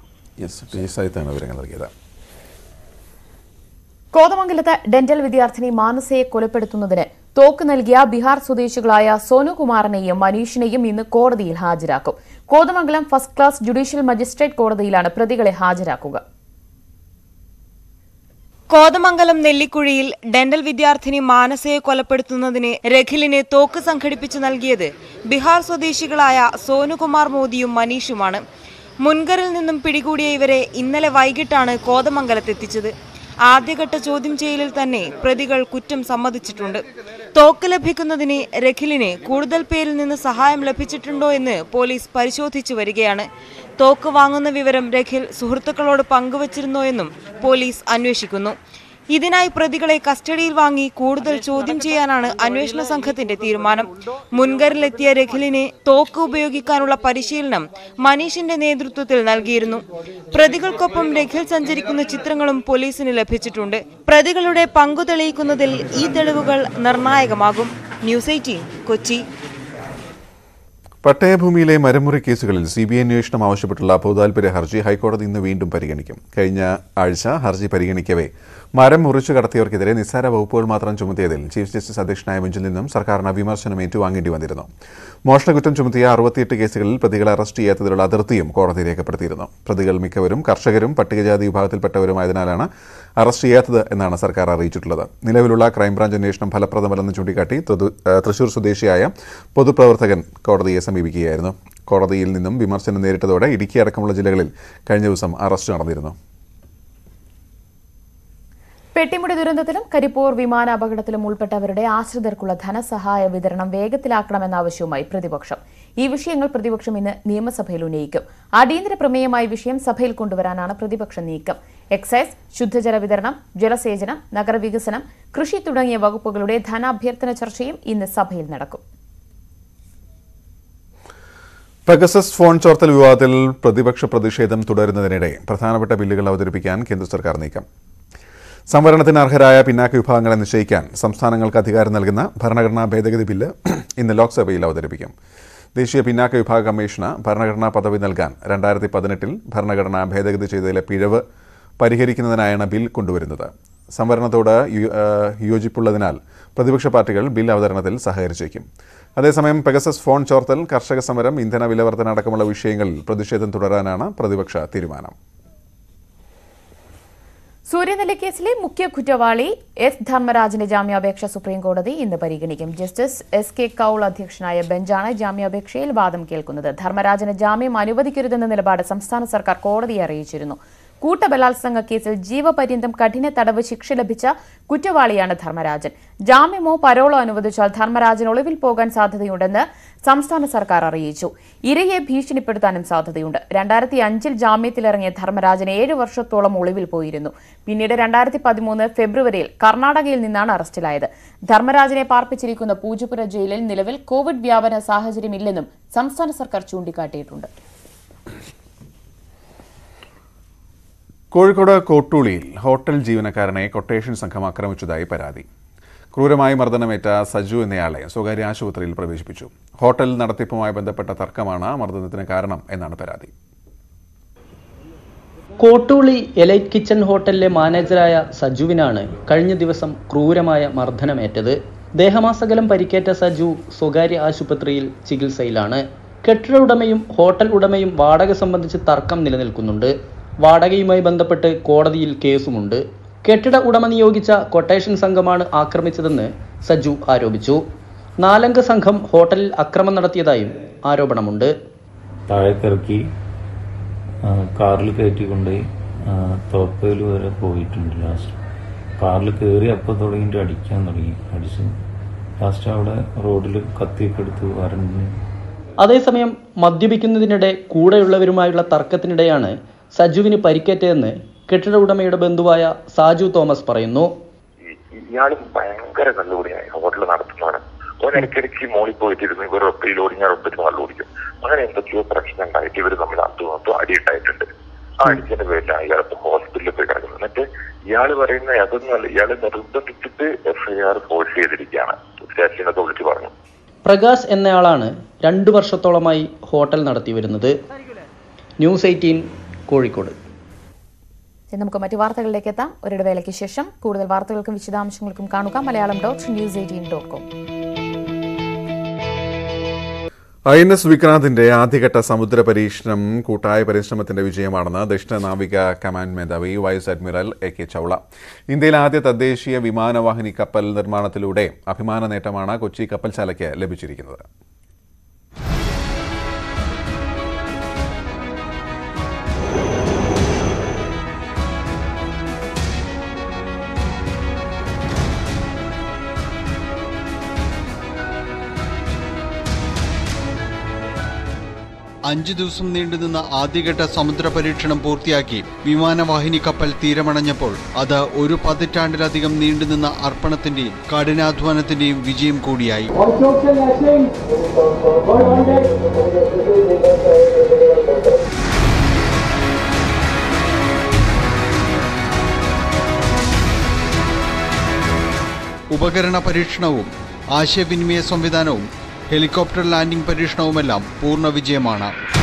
കോതമംഗലത്ത് ഡെന്റൽ വിദ്യാർത്ഥിനി മാനസയെ കൊലപ്പെടുത്തുന്നതിന് തോക്ക് നൽകിയ ബീഹാർ സ്വദേശികളായ സോനുകുമാറിനെയും മനീഷിനെയും ഇന്ന് കോടതിയിൽ ഹാജരാക്കും. Kothamangalam first class judicial magistrate കോടതിയിലാണ് പ്രതികളെ ഹാജരാക്കുക. കോതമംഗലം നെല്ലിക്കുഴിയിൽ ഡെന്റൽ വിദ്യാർത്ഥിനി മാനസയെ കൊലപ്പെടുത്തുന്നതിന് രഖിലിന് തോക്ക് സംഘടിപ്പിച്ചു നൽകിയത് ബീഹാർ സ്വദേശികളായ സോനുകുമാർ മോദിയും മനീഷുമാണ്. മുൻകറിൽ നിന്നും പിടികൂടിയ ഇവരെ ഇന്നലെ വൈകിട്ടാണ് കോതമംഗലത്തെത്തിച്ചത്. ആദ്യഘട്ട ചോദ്യം ചെയ്യലിൽ തന്നെ പ്രതികൾ കുറ്റം സമ്മതിച്ചിട്ടുണ്ട്. തോക്ക് ലഭിക്കുന്നതിന് രഖിലിന് കൂടുതൽ പേരിൽ നിന്ന് സഹായം ലഭിച്ചിട്ടുണ്ടോ എന്ന് പോലീസ് പരിശോധിച്ചു വരികയാണ്. തോക്ക് വാങ്ങുന്ന വിവരം രഖിൽ സുഹൃത്തുക്കളോട് പങ്കുവച്ചിരുന്നോ എന്നും പോലീസ് അന്വേഷിക്കുന്നു. ഇതിനായി പ്രതികളെ കസ്റ്റഡിയിൽ വാങ്ങി കൂടുതൽ ചോദ്യം ചെയ്യാനാണ് അന്വേഷണ സംഘത്തിന്റെ തീരുമാനം. മുൻകറിലെത്തിയ രഖിലിനെ തോക്ക് ഉപയോഗിക്കാനുള്ള പരിശീലനം മനീഷിന്റെ നേതൃത്വത്തിൽ നൽകിയിരുന്നു. പ്രതികൾക്കൊപ്പം രഖിൽ സഞ്ചരിക്കുന്ന ചിത്രങ്ങളും പോലീസിന് ലഭിച്ചിട്ടുണ്ട്. പ്രതികളുടെ പങ്കു തെളിയിക്കുന്നതിൽ ഈ തെളിവുകൾ നിർണായകമാകും. ന്യൂസ് 18 കൊച്ചി. പട്ടയഭൂമിയിലെ മരമുറി കേസുകളിൽ CBI അന്വേഷണം ആവശ്യപ്പെട്ടുള്ള പൊതുതാൽപര്യ ഹർജി ഹൈക്കോടതി ഇന്ന് വീണ്ടും പരിഗണിക്കും. കഴിഞ്ഞ ആഴ്ച ഹർജി പരിഗണിക്കവേ മരം മുറിച്ചു കടത്തിയവർക്കെതിരെ നിസ്സാര വകുപ്പുകൾ മാത്രം ചുമത്തിയതിൽ ചീഫ് ജസ്റ്റിസ് അധ്യക്ഷനായ ബെഞ്ചിൽ നിന്നും സർക്കാരിന് വിമർശനം ഏറ്റുവാങ്ങേണ്ടി വന്നിരുന്നു. മോഷണക്കുറ്റം ചുമത്തിയ 68 കേസുകളിൽ പ്രതികളെ അറസ്റ്റ് ചെയ്യാത്തതിലുള്ള അതിർത്തിയും കോടതി രേഖപ്പെടുത്തിയിരുന്നു. പ്രതികൾ മിക്കവരും കർഷകരും പട്ടികജാതി വിഭാഗത്തിൽപ്പെട്ടവരുമായതിനാലാണ് അറസ്റ്റ് ചെയ്യാത്തത് എന്നാണ് സർക്കാർ അറിയിച്ചിട്ടുള്ളത്. നിലവിലുള്ള ക്രൈംബ്രാഞ്ച് അന്വേഷണം ഫലപ്രദമല്ലെന്ന് ചൂണ്ടിക്കാട്ടി തൃശൂർ സ്വദേശിയായ പൊതുപ്രവർത്തകൻ കോടതിയെ സമീപിക്കുകയായിരുന്നു. കോടതിയിൽ നിന്നും വിമർശനം നേരിട്ടതോടെ ഇടുക്കി അടക്കമുള്ള ജില്ലകളിൽ കഴിഞ്ഞ ദിവസം അറസ്റ്റ് നടന്നിരുന്നു. പെട്ടിമുടി ദുരന്തത്തിലും കരിപ്പൂർ വിമാന അപകടത്തിലും ഉൾപ്പെട്ടവരുടെ ആശ്രിതർക്കുള്ള ധനസഹായ വിതരണം വേഗത്തിലാക്കണമെന്ന ആവശ്യവുമായി പ്രതിപക്ഷം. ഈ വിഷയങ്ങൾ പ്രതിപക്ഷം ഇന്ന് നിയമസഭയിൽ ഉന്നയിക്കും. അടിയന്തര പ്രമേയമായി വിഷയം സഭയിൽ കൊണ്ടുവരാനാണ് പ്രതിപക്ഷ നീക്കം. എക്സൈസ്, ശുദ്ധജല വിതരണം, ജലസേചനം, നഗരവികസനം, കൃഷി തുടങ്ങിയ വകുപ്പുകളുടെ ധനാഭ്യർത്ഥന ചർച്ചയും ഇന്ന് സഭയിൽ നടക്കും. പെഗസസ് ഫോൺ ചോർത്തൽ വിവാദത്തിൽ പ്രതിപക്ഷ പ്രതിഷേധം തുടരുന്നതിനിടെ പ്രധാനപ്പെട്ട ബില്ലുകൾ അവതരിപ്പിക്കാൻ കേന്ദ്ര സർക്കാർ നീക്കം. സംവരണത്തിന് അർഹരായ പിന്നാക്ക വിഭാഗങ്ങളെ നിശ്ചയിക്കാൻ സംസ്ഥാനങ്ങൾക്ക് അധികാരം നൽകുന്ന ഭരണഘടനാ ഭേദഗതി ബില്ല് ഇന്ന് ലോക്സഭയിൽ അവതരിപ്പിക്കും. ദേശീയ പിന്നാക്ക വിഭാഗ കമ്മീഷന് ഭരണഘടനാ പദവി നൽകാൻ 2018 ഭരണഘടനാ ഭേദഗതി ചെയ്തതിലെ പിഴവ് പരിഹരിക്കുന്നതിനായാണ് ബിൽ കൊണ്ടുവരുന്നത്. സംവരണത്തോട് യോജിപ്പുള്ളതിനാൽ പ്രതിപക്ഷ പാർട്ടികൾ ബിൽ അവതരണത്തിൽ സഹകരിച്ചേക്കും. അതേസമയം പെഗസസ് ഫോൺ ചോർത്തൽ, കർഷക സമരം, ഇന്ധന വിലവർധന അടക്കമുള്ള വിഷയങ്ങളിൽ പ്രതിഷേധം തുടരാനാണ് പ്രതിപക്ഷ തീരുമാനം. സൂര്യനെല്ലി കേസിലെ മുഖ്യ കുറ്റവാളി എസ് ധർമ്മരാജിന്റെ ജാമ്യാപേക്ഷ സുപ്രീംകോടതി ഇന്ന് പരിഗണിക്കും. ജസ്റ്റിസ് SK കൌൾ അധ്യക്ഷനായ ബെഞ്ചാണ് ജാമ്യാപേക്ഷയിൽ വാദം കേൾക്കുന്നത്. ധർമ്മരാജിന് ജാമ്യം അനുവദിക്കരുതെന്ന നിലപാട് സംസ്ഥാന സർക്കാർ കോടതിയെ അറിയിച്ചിരുന്നു. കൂട്ടബലാത്സംഗ കേസിൽ ജീവപര്യന്തം കഠിന തടവ് ശിക്ഷ ലഭിച്ച കുറ്റവാളിയാണ് ധർമ്മരാജൻ. ജാമ്യമോ പരോളോ അനുവദിച്ചാൽ ധർമ്മരാജൻ ഒളിവിൽ പോകാൻ സാധ്യതയുണ്ടെന്ന് സംസ്ഥാന സർക്കാർ അറിയിച്ചു. ഇരയെ ഭീഷണിപ്പെടുത്താനും സാധ്യതയുണ്ട്. 2005 ജാമ്യത്തിലിറങ്ങിയ ധർമ്മരാജൻ 7 വർഷത്തോളം ഒളിവിൽ പോയിരുന്നു. പിന്നീട് 2013 ഫെബ്രുവരിയിൽ കർണാടകയിൽ നിന്നാണ് അറസ്റ്റിലായത്. ധർമ്മരാജനെ പാർപ്പിച്ചിരിക്കുന്ന പൂജപ്പുര ജയിലിൽ നിലവിൽ കോവിഡ് വ്യാപന സാഹചര്യമില്ലെന്നും സംസ്ഥാന സർക്കാർ ചൂണ്ടിക്കാട്ടിയിട്ടുണ്ട്. കോഴിക്കോട് കോട്ടൂളിയിൽ ഹോട്ടൽ ജീവനക്കാരനെ കൊട്ടേഷൻ സംഘം ആക്രമിച്ചതായി പരാതി. ക്രൂരമായി മർദ്ദനമേറ്റ സജു എന്നയാളെ സ്വകാര്യ ആശുപത്രിയിൽ പ്രവേശിപ്പിച്ചു. ഹോട്ടൽ നടത്തിപ്പുമായി ബന്ധപ്പെട്ട തർക്കമാണ് മർദ്ദനത്തിന് കാരണം എന്നാണ് പരാതി. കോട്ടൂളി എലൈറ്റ് കിച്ചൺ ഹോട്ടലിലെ മാനേജറായ സജുവിനാണ് കഴിഞ്ഞ ദിവസം ക്രൂരമായ മർദ്ദനമേറ്റത്. ദേഹമാസകലം പരിക്കേറ്റ സജു സ്വകാര്യ ആശുപത്രിയിൽ ചികിത്സയിലാണ്. കെട്ടിട ഉടമയും ഹോട്ടൽ ഉടമയും വാടക സംബന്ധിച്ച് തർക്കം നിലനിൽക്കുന്നുണ്ട്. വാടകയുമായി ബന്ധപ്പെട്ട് കോടതിയിൽ കേസുമുണ്ട്. കെട്ടിട ഉടമ നിയോഗിച്ച കൊട്ടേഷൻ സംഘമാണ് ആക്രമിച്ചതെന്ന് സജു ആരോപിച്ചു. 4 അംഗ സംഘം ഹോട്ടലിൽ അക്രമം നടത്തിയതായും ആരോപണമുണ്ട്. താഴേക്കിറക്കി കാറിൽ കയറ്റിക്കൊണ്ടുപോയി തോപ്പയിൽ വരെ പോയിട്ടുണ്ട്. ലാസ്റ്റ് കാറിൽ കയറി അപ്പോൾ തുടങ്ങിയിട്ട് അടിക്കാൻ തുടങ്ങി. അടിച്ചു ലാസ്റ്റ് അവിടെ റോഡിൽ കത്തിയൊക്കെ എടുത്ത് വരണ്ട്. അതേസമയം മദ്യപിക്കുന്നതിനിടെ കൂടെയുള്ളവരുമായുള്ള തർക്കത്തിനിടെയാണ് സജുവിന് പരിക്കേറ്റതെന്ന് കെട്ടിട ഉടമയുടെ ബന്ധുവായ സാജു തോമസ് പറയുന്നു. ഇയാളും ഭയങ്കര കല്ലുകൂടിയായി ഹോട്ടൽ നടത്തുന്നവന്. ഓൻ ഇടയ്ക്കിടയ്ക്ക് മോളിൽ പോയിട്ടിരുന്നു. ഇവർ ഒപ്പയിൽ ഓടി, ഞാൻ ഒപ്പത്തിൽ നല്ല ഓടിക്കും. അങ്ങനെ എന്തൊക്കെയോ പ്രശ്നം ഉണ്ടായിട്ട് ഇവർ തമ്മിൽ അത്തും അടിയുണ്ടായിട്ടുണ്ട്. ആ അടിച്ചതിന്റെ പേരിലാണ് ഇയാളിപ്പോ ഹോസ്പിറ്റലിൽ പോയി കിടക്കുന്നത്. എന്നിട്ട് ഇയാള് പറയുന്ന അതൊന്നുമല്ല, ഇയാള് നിർബന്ധിച്ചിട്ട് FIR ഫോഴ്സ് ചെയ്തിരിക്കുകയാണ്. സ്റ്റേഷനൊക്കെ വിളിച്ചു പറഞ്ഞു. പ്രകാശ് എന്നയാളാണ് 2 വർഷത്തോളമായി ഹോട്ടൽ നടത്തി വരുന്നത്. ന്യൂസ് 18 കോഴിക്കോട്. നമുക്ക് മറ്റു വാർത്തകളിലേക്ക് എത്താം. ഒരിടവേളയ്ക്ക് ശേഷം കൂടുതൽ വാർത്തകൾക്കും വിശദാംശങ്ങൾക്കും കാണുക മലയാളം.news18.com. INS വിക്രാന്തിന്റെ ആദ്യഘട്ട സമുദ്ര പരീക്ഷണം കൂട്ടായ പരിശ്രമത്തിന്റെ വിജയമാണെന്ന് ദക്ഷിണ നാവിക കമാൻഡ് മേധാവി വൈസ് അഡ്മിറൽ AK ചൗള. ഇന്ത്യയിലെ ആദ്യ തദ്ദേശീയ വിമാനവാഹിനി കപ്പൽ നിർമ്മാണത്തിലൂടെ അഭിമാന നേട്ടമാണ് കൊച്ചി കപ്പൽശാലയ്ക്ക് ലഭിച്ചിരിക്കുന്നത്. അഞ്ചു ദിവസം നീണ്ടുനിന്ന ആദ്യഘട്ട സമുദ്ര പരീക്ഷണം പൂർത്തിയാക്കി വിമാനവാഹിനി കപ്പൽ തീരമണഞ്ഞപ്പോൾ അത് ഒരു പതിറ്റാണ്ടിലധികം നീണ്ടുനിന്ന അർപ്പണത്തിന്റെയും കഠിനാധ്വാനത്തിന്റെയും വിജയം കൂടിയായി. ഉപകരണ പരീക്ഷണവും ആശയവിനിമയ സംവിധാനവും ഹെലികോപ്റ്റർ ലാൻഡിംഗ് പരീക്ഷണവുമെല്ലാം പൂർണ്ണ വിജയമാണ്.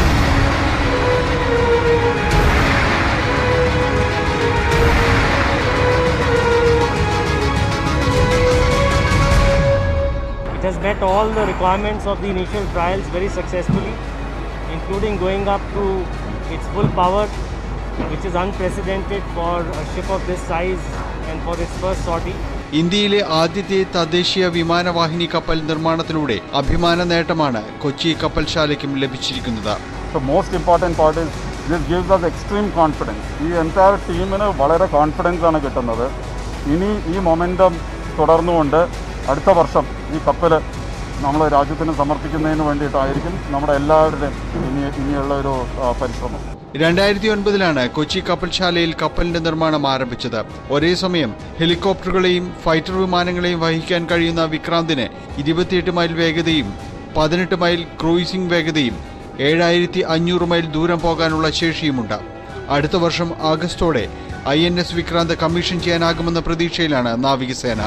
It has met all the requirements of the initial trials very successfully, including going up to its full power, which is unprecedented for a ship of this size and for its first sortie. ഇന്ത്യയിലെ ആദ്യത്തെ തദ്ദേശീയ വിമാനവാഹിനി കപ്പൽ നിർമ്മാണത്തിലൂടെ അഭിമാന നേട്ടമാണ് കൊച്ചി കപ്പൽശാലയ്ക്കും ലഭിച്ചിരിക്കുന്നത്. The most important part is this gives us extreme confidence. ഈ entire ടീമിന് വളരെ കോൺഫിഡൻസ് ആണ് കിട്ടുന്നത്. ഇനി ഈ മൊമെന്റം തുടർന്നുകൊണ്ട് അടുത്ത വർഷം ഈ കപ്പൽ നമ്മുടെ രാജ്യത്തിന് സമർപ്പിക്കുന്നതിന് വേണ്ടിയിട്ടായിരിക്കും നമ്മുടെ എല്ലാവരുടെയും ഇനിയുള്ള ഒരു പരിശ്രമം. 2009 കൊച്ചി കപ്പൽശാലയിൽ കപ്പലിന്റെ നിർമ്മാണം ആരംഭിച്ചത്. ഒരേ സമയം ഹെലികോപ്റ്ററുകളെയും ഫൈറ്റർ വിമാനങ്ങളെയും വഹിക്കാൻ കഴിയുന്ന വിക്രാന്തിന് 28 മൈൽ വേഗതയും 18 മൈൽ ക്രൂയിസിംഗ് വേഗതയും 7500 മൈൽ ദൂരം പോകാനുള്ള ശേഷിയുമുണ്ട്. അടുത്ത വർഷം ആഗസ്റ്റോടെ INS വിക്രാന്ത് കമ്മീഷൻ ചെയ്യാനാകുമെന്ന പ്രതീക്ഷയിലാണ് നാവികസേന.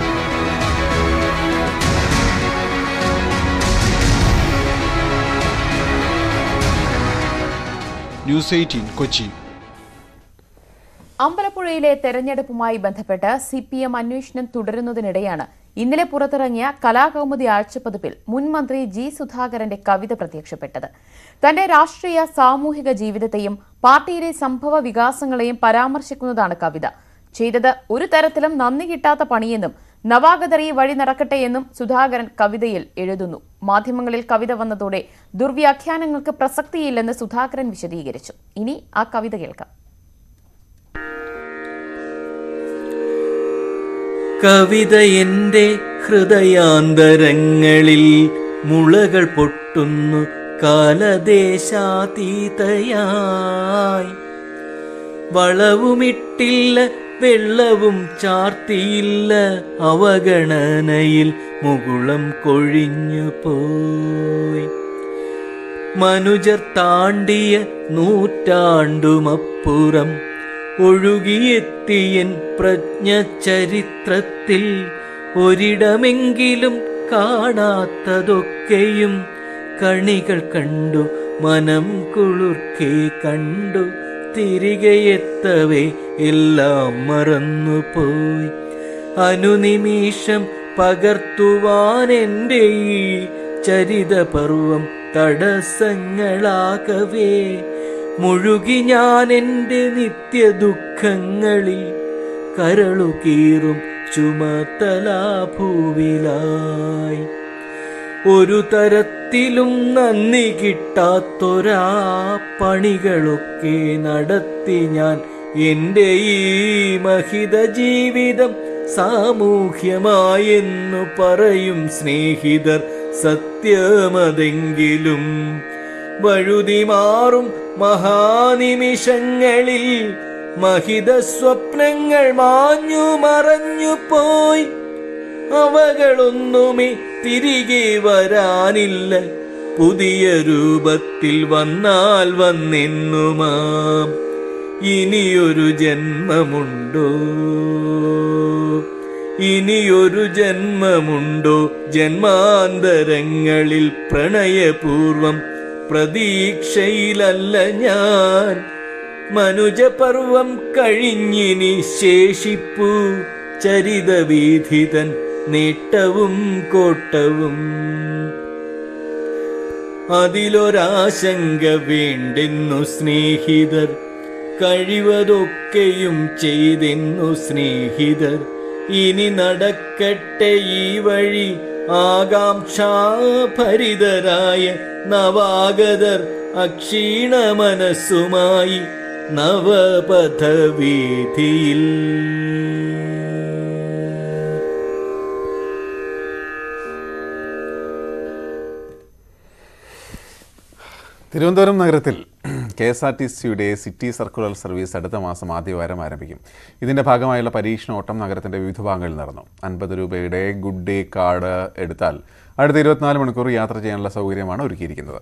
ന്യൂസ് 18 കൊച്ചി. അമ്പലപ്പുഴയിലെ തെരഞ്ഞെടുപ്പുമായി ബന്ധപ്പെട്ട് CPM അന്വേഷണം തുടരുന്നതിനിടെയാണ് ഇന്നലെ പുറത്തിറങ്ങിയ കലാകൗമുദി ആഴ്ചപ്പതിപ്പിൽ മുൻ മന്ത്രി G. സുധാകരന്റെ കവിത പ്രത്യക്ഷപ്പെട്ടത്. തന്റെ രാഷ്ട്രീയ സാമൂഹിക ജീവിതത്തെയും പാർട്ടിയിലെ സംഭവ വികാസങ്ങളെയും പരാമർശിക്കുന്നതാണ് കവിത. ചെയ്തത് ഒരു തരത്തിലും നന്ദി കിട്ടാത്ത പണിയെന്നും നവാഗതർ ഈ വഴി നടക്കട്ടെ എന്നും സുധാകരൻ കവിതയിൽ എഴുതുന്നു. മാധ്യമങ്ങളിൽ കവിത വന്നതോടെ ദുർവ്യാഖ്യാനങ്ങൾക്ക് പ്രസക്തിയില്ലെന്ന് സുധാകരൻ വിശദീകരിച്ചു. ഇനി ആ കവിത കേൾക്കാം. കവിത എന്റെ ഹൃദയാന്തരങ്ങളിൽ മുളകൾ പൊട്ടുന്നു കാലദേശാതീതയായി. വളവുമിട്ടില്ല വെള്ളവും ചാർത്തിയില്ല അവഗണനയിൽ മുകുളം കൊഴിഞ്ഞു പോയി. മനുജർ താണ്ടിയ നൂറ്റാണ്ടുമപ്പുറം ഒഴുകിയെത്തിയൻ പ്രജ്ഞചരിത്രത്തിൽ ഒരിടമെങ്കിലും കാണാത്തതൊക്കെയും കണികൾ കണ്ടു മനം കുളിർക്കെ കണ്ടു. തിരികെ എത്തവേ എല്ലാം മറന്നുപോയി. അനുനിമിഷം പകർത്തുവാൻ എൻ്റെ ഈ ചരിതപർവം തടസ്സങ്ങളാകവേ മുഴുകി ഞാൻ എൻ്റെ നിത്യദുഃഖങ്ങളിൽ കരളുകീറും ചുമതലാഭൂവിലായി. ഒരു തരത്തിലും നന്ദി കിട്ടാത്തൊരാ പണികളൊക്കെ നടത്തി ഞാൻ എൻ്റെ ഈ മഹിത ജീവിതം സാമൂഹ്യമായെന്നു പറയും സ്നേഹിതർ സത്യമതെങ്കിലും. വഴുതി മാറും മഹാനിമിഷങ്ങളിൽ മഹിത സ്വപ്നങ്ങൾ മാഞ്ഞു മറഞ്ഞു പോയി. അവകളൊന്നുമേ തിരികെ വരാനില്ല. പുതിയ രൂപത്തിൽ വന്നാൽ വന്നെന്നുമാം. ഇനിയൊരു ജന്മമുണ്ടോ, ഇനിയൊരു ജന്മമുണ്ടോ? ജന്മാന്തരങ്ങളിൽ പ്രണയപൂർവം പ്രതീക്ഷയിലല്ല ഞാൻ. മനുജപർവം കഴിഞ്ഞിനി ശേഷിപ്പു ചരിതവീഥിതൻ നേട്ടവും കോട്ടവും. അതിലൊരാശങ്ക വേണ്ടെന്നു സ്നേഹിതർ, കഴിവതൊക്കെയും ചെയ്തെന്നു സ്നേഹിതർ. ഇനി നടക്കട്ടെ ഈ വഴി ആകാംക്ഷാഭരിതരായ നവാഗതർ അക്ഷീണ മനസ്സുമായി നവപഥവീഥിയിൽ. തിരുവനന്തപുരം നഗരത്തിൽ KSRTCയുടെ സിറ്റി സർക്കുലർ സർവീസ് അടുത്ത മാസം ആദ്യവാരം ആരംഭിക്കും. ഇതിന്റെ ഭാഗമായുള്ള പരീക്ഷണ ഓട്ടം നഗരത്തിന്റെ വിവിധ ഭാഗങ്ങളിൽ നടന്നു. 50 രൂപയുടെ ഗുഡ് ഡേ കാർഡ് എടുത്താൽ അടുത്ത 24 മണിക്കൂർ യാത്ര ചെയ്യാനുള്ള സൗകര്യമാണ് ഒരുക്കിയിരിക്കുന്നത്.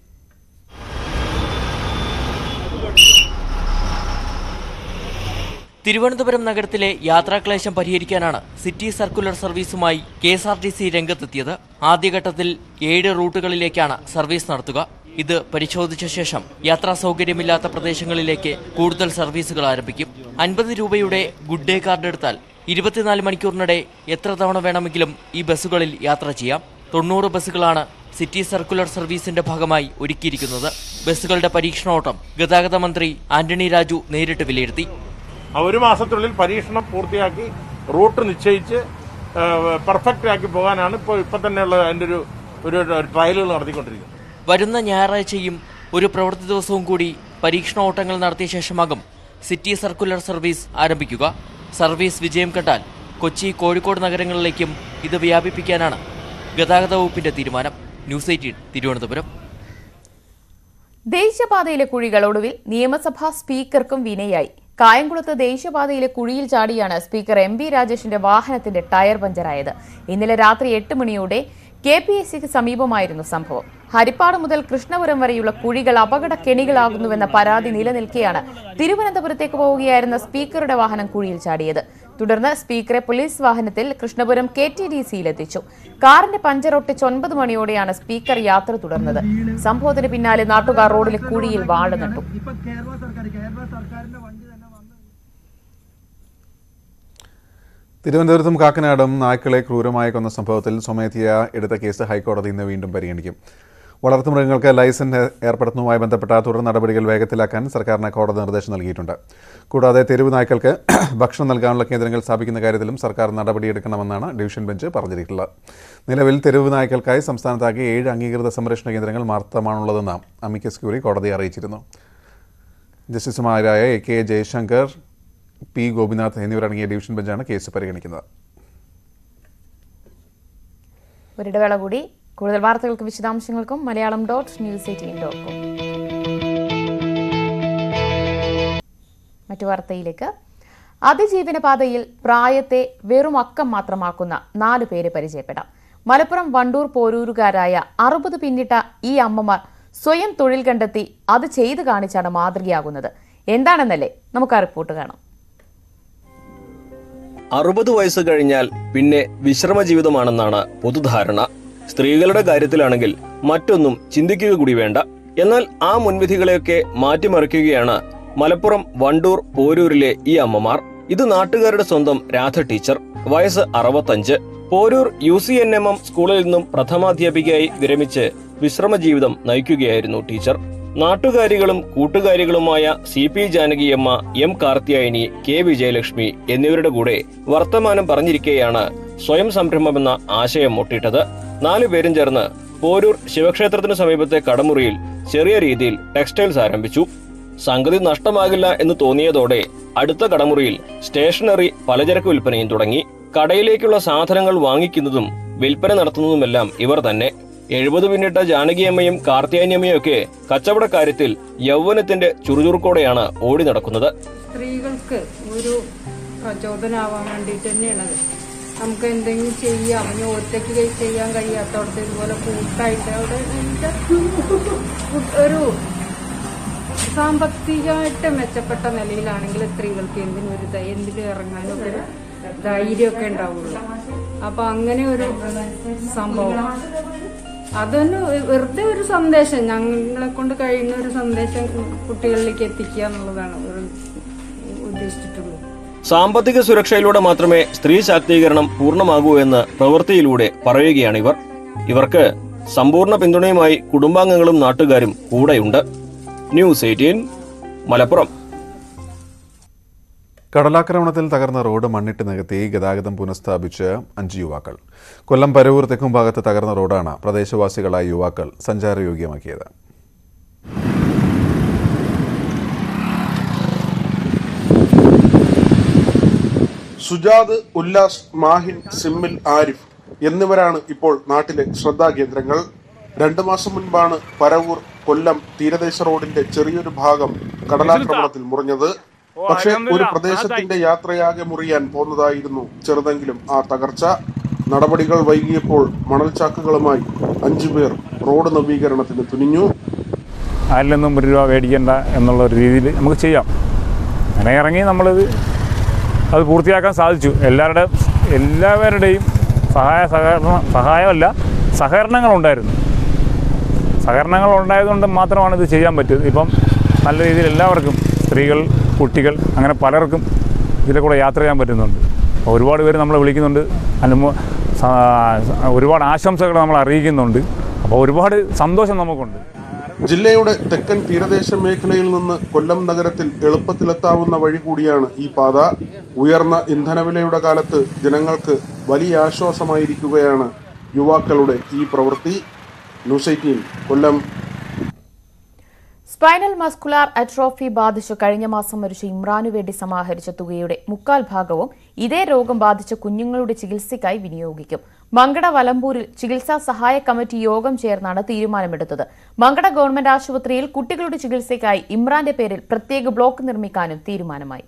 തിരുവനന്തപുരം നഗരത്തിലെ യാത്രാക്ലേശം പരിഹരിക്കാനാണ് സിറ്റി സർക്കുലർ സർവീസുമായി KSRTC രംഗത്തെത്തിയത്. ആദ്യഘട്ടത്തിൽ 7 റൂട്ടുകളിലേക്കാണ് സർവീസ് നടത്തുക. ഇത് പരിശോധിച്ച ശേഷം യാത്രാ സൗകര്യമില്ലാത്ത പ്രദേശങ്ങളിലേക്ക് കൂടുതൽ സർവീസുകൾ ആരംഭിക്കും. 50 രൂപയുടെ ഗുഡ് ഡേ കാർഡ് എടുത്താൽ 24 മണിക്കൂറിനിടെ എത്ര തവണ വേണമെങ്കിലും ഈ ബസ്സുകളിൽ യാത്ര ചെയ്യാം. 90 ബസ്സുകളാണ് സിറ്റി സർക്കുലർ സർവീസിന്റെ ഭാഗമായി ഒരുക്കിയിരിക്കുന്നത്. ബസ്സുകളുടെ പരീക്ഷണോട്ടം ഗതാഗത മന്ത്രി ആന്റണി രാജു നേരിട്ട് വിലയിരുത്തി. 1 മാസത്തിനുള്ളിൽ പരീക്ഷണം പൂർത്തിയാക്കി റൂട്ട് നിശ്ചയിച്ച് പെർഫെക്റ്റ് ആക്കി പോകാനാണ് ഇപ്പൊ തന്നെയുള്ള അതിന്റെ ഒരു ട്രയലുകൾ നടത്തിക്കൊണ്ടിരിക്കുന്നത്. വരുന്ന ഞായറാഴ്ചയും ഒരു പ്രവൃത്തി ദിവസവും കൂടി പരീക്ഷണ ഓട്ടങ്ങൾ നടത്തിയ ശേഷമാകും സിറ്റി സർക്കുലർ സർവീസ് ആരംഭിക്കുക. സർവീസ് വിജയം കണ്ടാൽ കൊച്ചി, കോഴിക്കോട് നഗരങ്ങളിലേക്കും ഇത് വ്യാപിപ്പിക്കാനാണ് ഗതാഗത വകുപ്പിന്റെ തീരുമാനം. ന്യൂസ് 18 തിരുവനന്തപുരം. ദേശീയപാതയിലെ കുഴികൾ ഒടുവിൽ നിയമസഭാ സ്പീക്കർക്കും വിനയായി. കായംകുളത്ത് ദേശീയപാതയിലെ കുഴിയിൽ ചാടിയാണ് സ്പീക്കർ MP രാജേഷിന്റെ വാഹനത്തിന്റെ ടയർ പഞ്ചറായത്. ഇന്നലെ രാത്രി 8 മണിയോടെ KPSCക്ക് സമീപമായിരുന്നു സംഭവം. ഹരിപ്പാട് മുതൽ കൃഷ്ണപുരം വരെയുള്ള കുഴികൾ അപകട കെണികളാകുന്നുവെന്ന പരാതി നിലനിൽക്കെയാണ് തിരുവനന്തപുരത്തേക്ക് പോവുകയായിരുന്ന സ്പീക്കറുടെ വാഹനം കുഴിയിൽ ചാടിയത്. തുടർന്ന് സ്പീക്കറെ പോലീസ് വാഹനത്തിൽ കൃഷ്ണപുരം KTDCയിലെത്തിച്ചു. കാറിന്റെ പഞ്ചറൊട്ടിച്ച് 9 മണിയോടെയാണ് സ്പീക്കർ യാത്ര തുടർന്നത്. സംഭവത്തിന് പിന്നാലെ നാട്ടുകാർ റോഡിലെ കുഴിയിൽ വാഴ നട്ടു. തിരുവനന്തപുരത്തും കാക്കനാടും നായ്ക്കളെ ക്രൂരമായി കൊന്ന സംഭവത്തിൽ സ്വമേധയാ എടുത്ത കേസ് ഹൈക്കോടതി ഇന്ന് വീണ്ടും പരിഗണിക്കും. വളർത്തുമൃഗങ്ങൾക്ക് ലൈസൻസ് ഏർപ്പെടുത്തുന്നതുമായി ബന്ധപ്പെട്ട തുടർ നടപടികൾ വേഗത്തിലാക്കാൻ സർക്കാരിന് കോടതി നിർദ്ദേശം നൽകിയിട്ടുണ്ട്. കൂടാതെ തെരുവ് നായ്ക്കൾക്ക് ഭക്ഷണം നൽകാനുള്ള കേന്ദ്രങ്ങൾ സ്ഥാപിക്കുന്ന കാര്യത്തിലും സർക്കാർ നടപടിയെടുക്കണമെന്നാണ് ഡിവിഷൻ ബെഞ്ച് പറഞ്ഞിട്ടുള്ളത്. നിലവിൽ തെരുവ് നായ്ക്കൾക്കായി സംസ്ഥാനത്താകെ 7 അംഗീകൃത സംരക്ഷണ കേന്ദ്രങ്ങൾ മാത്രമാണുള്ളതെന്ന് അമിക്കസ് ക്യൂറി കോടതിയെ അറിയിച്ചിരുന്നു. ജസ്റ്റിസുമാരായ AK ജയശങ്കർ, P ഗോപിനാഥ് എന്നിവരടങ്ങിയ ഡിവിഷൻ ബെഞ്ചാണ് കേസ് പരിഗണിക്കുന്നത്. ഒരിടവേള കൂടി. കൂടുതൽ വാർത്തകൾക്ക് വിശദാംശങ്ങൾക്കും malayalam.news18.com. മറ്റു വാർത്തയിലേക്ക്. അതിജീവന പാതയിൽ പ്രായത്തെ വെറും അക്കം മാത്രമാക്കുന്ന 4 പേരെ പരിചയപ്പെടാം. മലപ്പുറം വണ്ടൂർ പോരൂരുകാരായ 60 പിന്നിട്ട ഈ അമ്മമാർ സ്വയം തൊഴിൽ കണ്ടെത്തി അത് ചെയ്തു കാണിച്ചാണ് മാതൃകയാകുന്നത്. എന്താണെന്നല്ലേ നമുക്ക് ആ റിപ്പോർട്ട് കാണാം. 60 വയസ്സ് കഴിഞ്ഞാൽ പിന്നെ വിശ്രമ ജീവിതമാണെന്നാണ് പൊതുധാരണ. സ്ത്രീകളുടെ കാര്യത്തിലാണെങ്കിൽ മറ്റൊന്നും ചിന്തിക്കുക കൂടി വേണ്ട. എന്നാൽ ആ മുൻവിധികളെയൊക്കെ മാറ്റിമറിക്കുകയാണ് മലപ്പുറം വണ്ടൂർ പോരൂരിലെ ഈ അമ്മമാർ. ഇത് നാട്ടുകാരുടെ സ്വന്തം രാധ ടീച്ചർ. വയസ്സ് 65. പോരൂർ UCNMM സ്കൂളിൽ നിന്നും പ്രഥമാധ്യാപികയായി വിരമിച്ച് വിശ്രമ ജീവിതം നയിക്കുകയായിരുന്നു ടീച്ചർ. നാട്ടുകാരികളും കൂട്ടുകാരികളുമായ CP Janakiyamma, M Karthiyayani, K Vijayalakshmi എന്നിവരുടെ കൂടെ വർത്തമാനം പറഞ്ഞിരിക്കെയാണ് സ്വയം സംരംഭമെന്ന ആശയം മുട്ടിട്ടത്. 4 പേരും ചേർന്ന് പോരൂർ ശിവക്ഷേത്രത്തിനു സമീപത്തെ കടമുറിയിൽ ചെറിയ രീതിയിൽ ടെക്സ്റ്റൈൽസ് ആരംഭിച്ചു. സംഗതി നഷ്ടമാകില്ല എന്ന് തോന്നിയതോടെ അടുത്ത കടമുറിയിൽ സ്റ്റേഷനറി, പലചരക്ക് വിൽപ്പനയും തുടങ്ങി. കടയിലേക്കുള്ള സാധനങ്ങൾ വാങ്ങിക്കുന്നതും വിൽപ്പന നടത്തുന്നതുമെല്ലാം ഇവർ തന്നെ. 70 പിന്നിട്ട ജാനകിയമ്മയും കാർത്തിയാനിയമ്മയും ഒക്കെ കച്ചവടക്കാര്യത്തിൽ യൗവനത്തിന്റെ ചുറുചുറുക്കോടെയാണ് ഓടി നടക്കുന്നത്. സ്ത്രീകൾക്ക് ഒരു പ്രചോദനമാവാൻ വേണ്ടിയിട്ട് തന്നെയാണത്. നമുക്ക് എന്തെങ്കിലും ചെയ്യാം, ഇനി ഒറ്റയ്ക്ക് ചെയ്യാൻ കഴിയാത്തവിടത്ത് ഇതുപോലെ കൂട്ടായിട്ട് അവിടെ ഒരു സാമ്പത്തികമായിട്ട് മെച്ചപ്പെട്ട നിലയിലാണെങ്കിൽ സ്ത്രീകൾക്ക് എന്തിനും ഇറങ്ങാനും ഒരു ധൈര്യമൊക്കെ ഉണ്ടാവുള്ളൂ. അപ്പൊ അങ്ങനെ ഒരു സംഭവം, അതൊന്ന് വെറുതെ ഒരു സന്ദേശം, ഞങ്ങളെ കൊണ്ട് കഴിയുന്ന ഒരു സന്ദേശം കുട്ടികളിലേക്ക് എത്തിക്കുക എന്നുള്ളതാണ് ഉദ്ദേശിച്ചിട്ടുള്ളത്. സാമ്പത്തിക സുരക്ഷയിലൂടെ മാത്രമേ സ്ത്രീ ശാക്തീകരണം പൂർണ്ണമാകൂ എന്ന് പ്രവൃത്തിയിലൂടെ പറയുകയാണ് ഇവർക്ക് സമ്പൂർണ്ണ പിന്തുണയുമായി കുടുംബാംഗങ്ങളും നാട്ടുകാരും കൂടെയുണ്ട്. ന്യൂസ് 18 മലപ്പുറം. കടലാക്രമണത്തിൽ തകർന്ന റോഡ് മണ്ണിട്ട് നികത്തി ഗതാഗതം പുനഃസ്ഥാപിച്ച് 5 യുവാക്കൾ. കൊല്ലം പരവൂർ തെക്കുംഭാഗത്ത് തകർന്ന റോഡാണ് പ്രദേശവാസികളായ യുവാക്കൾ സഞ്ചാരയോഗ്യമാക്കിയത്. സുജാദ്, ഉല്ലാസ്, മാഹിൻ, സിമ്മിൽ, ആരിഫ് എന്നിവരാണ് ഇപ്പോൾ നാട്ടിലെ ശ്രദ്ധാകേന്ദ്രങ്ങൾ. 2 മാസം മുൻപാണ് പരവൂർ കൊല്ലം തീരദേശ റോഡിന്റെ ചെറിയൊരു ഭാഗം കടലാക്രമണത്തിൽ മുറിഞ്ഞത്. പക്ഷേ ഒരു പ്രദേശത്തിന്റെ യാത്രയാകെ മുറിയാൻ പോന്നതായിരുന്നു ചെറുതെങ്കിലും ആ തകർച്ച. നടപടികൾ വൈകിയപ്പോൾ മണൽച്ചാക്കുകളുമായി 5 പേർ റോഡ് നവീകരണത്തിന് തുനിഞ്ഞു. അതിൽ നിന്നും 1 രൂപ മേടിക്കേണ്ട എന്നുള്ള ഒരു രീതിയിൽ നമുക്ക് ചെയ്യാം. അങ്ങനെ ഇറങ്ങി നമ്മളത് പൂർത്തിയാക്കാൻ സാധിച്ചു. എല്ലാവരുടെയും സഹകരണങ്ങൾ ഉണ്ടായതുകൊണ്ട് മാത്രമാണ് ഇത് ചെയ്യാൻ പറ്റിയത്. ഇപ്പം നല്ല രീതിയിൽ എല്ലാവർക്കും, സ്ത്രീകൾ, കുട്ടികൾ, അങ്ങനെ പലർക്കും ഇതിലെ കൂടെ യാത്ര ചെയ്യാൻ പറ്റുന്നുണ്ട്. ഒരുപാട് പേര് നമ്മളെ വിളിക്കുന്നുണ്ട്, ഒരുപാട് ആശംസകൾ നമ്മൾ അറിയിക്കുന്നുണ്ട്. അപ്പോൾ ഒരുപാട് സന്തോഷം നമുക്കുണ്ട്. ജില്ലയുടെ തെക്കൻ തീരദേശ മേഖലയിൽ നിന്ന് കൊല്ലം നഗരത്തിൽ എളുപ്പത്തിലെത്താവുന്ന വഴി കൂടിയാണ് ഈ പാത. ഉയർന്ന ഇന്ധനവിലയുടെ കാലത്ത് ജനങ്ങൾക്ക് വലിയ ആശ്വാസമായിരിക്കുകയാണ് യുവാക്കളുടെ ഈ പ്രവൃത്തി. News 18 Kollam. Spinal muscular atrophy ബാധിച്ചു കഴിഞ്ഞ മാസം മരിച്ച ഇമ്രാനു വേണ്ടി സമാഹരിച്ച തുകയുടെ 1/4 ഭാഗവും ഇതേ രോഗം ബാധിച്ച കുഞ്ഞുങ്ങളുടെ ചികിത്സയ്ക്കായി വിനിയോഗിക്കും. മങ്കട വലമ്പൂരിൽ ചികിത്സാ സഹായ കമ്മിറ്റി യോഗം ചേർന്നാണ് തീരുമാനമെടുത്തത്. മങ്കട ഗവൺമെന്റ് ആശുപത്രിയിൽ കുട്ടികളുടെ ചികിത്സയ്ക്കായി ഇമ്രാന്റെ പേരിൽ പ്രത്യേക ബ്ലോക്ക് നിർമ്മിക്കാനും തീരുമാനമായി.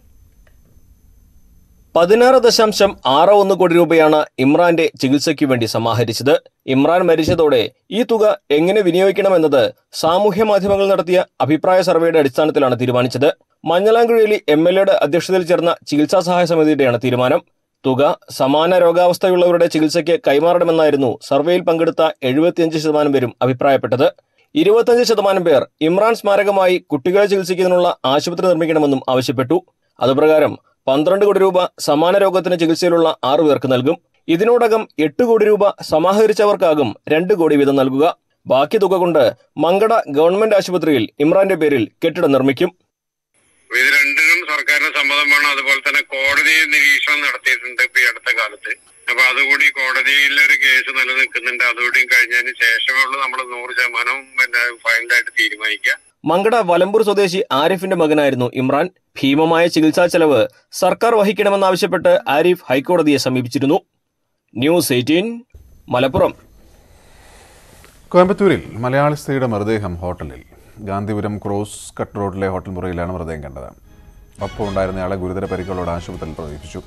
16.61 കോടി രൂപയാണ് ഇമ്രാന്റെ ചികിത്സയ്ക്ക് വേണ്ടി സമാഹരിച്ചത്. ഇമ്രാൻ മരിച്ചതോടെ ഈ തുക എങ്ങനെ വിനിയോഗിക്കണമെന്നത് സാമൂഹ്യ മാധ്യമങ്ങൾ നടത്തിയ അഭിപ്രായ സർവേയുടെ അടിസ്ഥാനത്തിലാണ് തീരുമാനിച്ചത്. മഞ്ഞളാംകുഴിയിലെ MLAയുടെ അധ്യക്ഷതയിൽ ചേർന്ന ചികിത്സാ സഹായ സമിതിയുടെയാണ് തീരുമാനം. തുക സമാന രോഗാവസ്ഥയുള്ളവരുടെ ചികിത്സയ്ക്ക് കൈമാറണമെന്നായിരുന്നു സർവേയിൽ പങ്കെടുത്ത 75% പേരും അഭിപ്രായപ്പെട്ടത്. 25% പേർ ഇമ്രാൻ സ്മാരകമായി കുട്ടികളെ ചികിത്സിക്കുന്നതിനുള്ള ആശുപത്രി നിർമ്മിക്കണമെന്നും ആവശ്യപ്പെട്ടു. അതുപ്രകാരം 12 കോടി രൂപ സമാന രോഗത്തിന് ചികിത്സയിലുള്ള 6 പേർക്ക് നൽകും. ഇതിനോടകം 8 കോടി രൂപ സമാഹരിച്ചവർക്കാകും 2 കോടി വീതം നൽകുക. ബാക്കി തുക കൊണ്ട് മങ്കട ഗവൺമെന്റ് ആശുപത്രിയിൽ ഇമ്രാന്റെ പേരിൽ കെട്ടിടം നിർമ്മിക്കും. ഇത് രണ്ടിനും സർക്കാരിന് സമ്മതം വേണം. അതുപോലെ തന്നെ കോടതി നിരീക്ഷണം നടത്തിയിട്ടുണ്ട് ഇപ്പൊ ഈ അടുത്ത കാലത്ത്. അപ്പൊ അതുകൂടി കോടതിയിലൊരു കേസ് നിലനിൽക്കുന്നുണ്ട്. അതുകൂടി കഴിഞ്ഞതിന് ശേഷമുള്ള നമ്മൾ 100% ഫൈനലായിട്ട് തീരുമാനിക്കുക. മങ്കട വലമ്പൂർ സ്വദേശി ആരിഫിന്റെ മകനായിരുന്നു ഇമ്രാൻ. ഭീമമായ ചികിത്സാ ചെലവ് സർക്കാർ വഹിക്കണമെന്നാവശ്യപ്പെട്ട് ആരിഫ് ഹൈക്കോടതിയെ സമീപിച്ചിരുന്നു. ന്യൂസ് 18 മലപ്പുറം. കോയമ്പത്തൂരിൽ മലയാളി സ്ത്രീയുടെ മൃതദേഹം ഹോട്ടലിൽ. ഗാന്ധിപുരം ക്രോസ് കട്ട് റോഡിലെ ഹോട്ടൽ മുറിയിലാണ് മൃതദേഹം കണ്ടത്. ഒപ്പം ഉണ്ടായിരുന്നയാളെ ഗുരുതര പരിക്കുകളോടെ ആശുപത്രിയിൽ പ്രവേശിപ്പിച്ചു.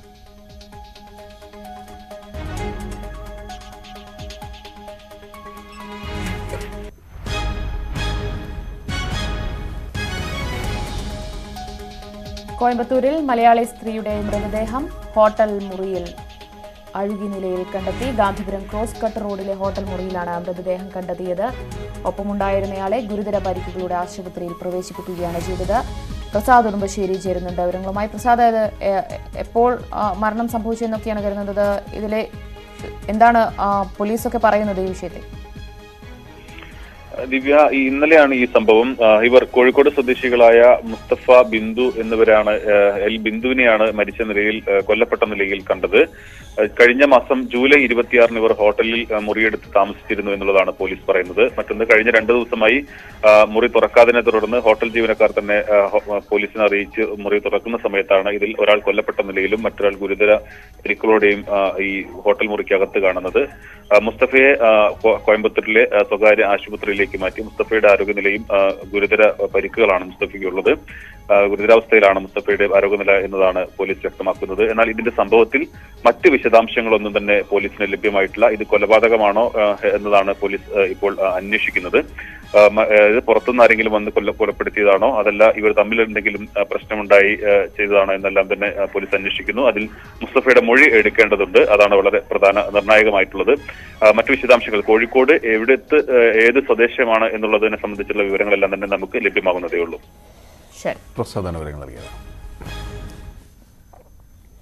കോയമ്പത്തൂരിൽ മലയാളി സ്ത്രീയുടെ മൃതദേഹം ഹോട്ടൽ മുറിയിൽ അഴുകിയ നിലയിൽ കണ്ടെത്തി. ഗാന്ധിപുരം ക്രോസ് കട്ട് റോഡിലെ ഹോട്ടൽ മുറിയിലാണ് മൃതദേഹം കണ്ടെത്തിയത്. ഒപ്പമുണ്ടായിരുന്നയാളെ ഗുരുതര പരിക്കുകളോടെ ആശുപത്രിയിൽ പ്രവേശിപ്പിക്കുകയാണ് ചെയ്തത്. പ്രസാദ് ഉടുമ്പശ്ശേരി ചേരുന്നുണ്ട് വിവരങ്ങളുമായി. പ്രസാദ്, എപ്പോൾ മരണം സംഭവിച്ചെന്നൊക്കെയാണ് കരുതുന്നത്? ഇതിലെ എന്താണ് പോലീസൊക്കെ പറയുന്നത് ഈ വിഷയത്തിൽ? ദിവ്യ, ഇന്നലെയാണ് ഈ സംഭവം. ഇവർ കോഴിക്കോട് സ്വദേശികളായ മുസ്തഫ, ബിന്ദു എന്നിവരാണ്. ബിന്ദുവിനെയാണ് മരിച്ച നിലയിൽ, കൊല്ലപ്പെട്ട നിലയിൽ കണ്ടത്. കഴിഞ്ഞ മാസം ജൂലൈ 26 ഇവർ ഹോട്ടലിൽ മുറിയെടുത്ത് താമസിച്ചിരുന്നു എന്നുള്ളതാണ് പോലീസ് പറയുന്നത്. മറ്റൊന്ന്, കഴിഞ്ഞ 2 ദിവസമായി മുറി തുറക്കാതിനെ തുടർന്ന് ഹോട്ടൽ ജീവനക്കാർ തന്നെ പോലീസിനെ അറിയിച്ച് മുറി തുറക്കുന്ന സമയത്താണ് ഇതിൽ ഒരാൾ കൊല്ലപ്പെട്ട നിലയിലും മറ്റൊരാൾ ഗുരുതര പരിക്കുകളോടെയും ഈ ഹോട്ടൽ മുറിക്കകത്ത് കാണുന്നത്. മുസ്തഫയെ കോയമ്പത്തൂരിലെ സ്വകാര്യ ആശുപത്രിയിലേക്ക് മാറ്റി. മുസ്തഫയുടെ ആരോഗ്യനിലയും ഗുരുതര പരിക്കുകളാണ് മുസ്തഫയ്ക്കുള്ളത്. ഗുരുതരാവസ്ഥയിലാണ് മുസ്തഫയുടെ ആരോഗ്യനില എന്നതാണ് പോലീസ് വ്യക്തമാക്കുന്നത്. എന്നാൽ ഇതിന്റെ സംഭവത്തിൽ മറ്റ് വിശദാംശങ്ങളൊന്നും തന്നെ പോലീസിന് ലഭ്യമായിട്ടില്ല. ഇത് കൊലപാതകമാണോ എന്നതാണ് പോലീസ് ഇപ്പോൾ അന്വേഷിക്കുന്നത്. ഇത് പുറത്തുനിന്ന് ആരെങ്കിലും വന്ന് കൊലപ്പെടുത്തിയതാണോ, അതല്ല ഇവർ തമ്മിൽ എന്തെങ്കിലും പ്രശ്നമുണ്ടായി ചെയ്തതാണോ എന്നെല്ലാം തന്നെ പോലീസ് അന്വേഷിക്കുന്നു. അതിൽ മുസ്തഫയുടെ മൊഴി എടുക്കേണ്ടതുണ്ട്. അതാണ് വളരെ നിർണായകമായിട്ടുള്ളത്. മറ്റു വിശദാംശങ്ങൾ കോഴിക്കോട് ഏത് സ്വദേശമാണ് എന്നുള്ളതിനെ സംബന്ധിച്ചുള്ള വിവരങ്ങളെല്ലാം തന്നെ നമുക്ക് ലഭ്യമാകുന്നതേ ഉള്ളൂ.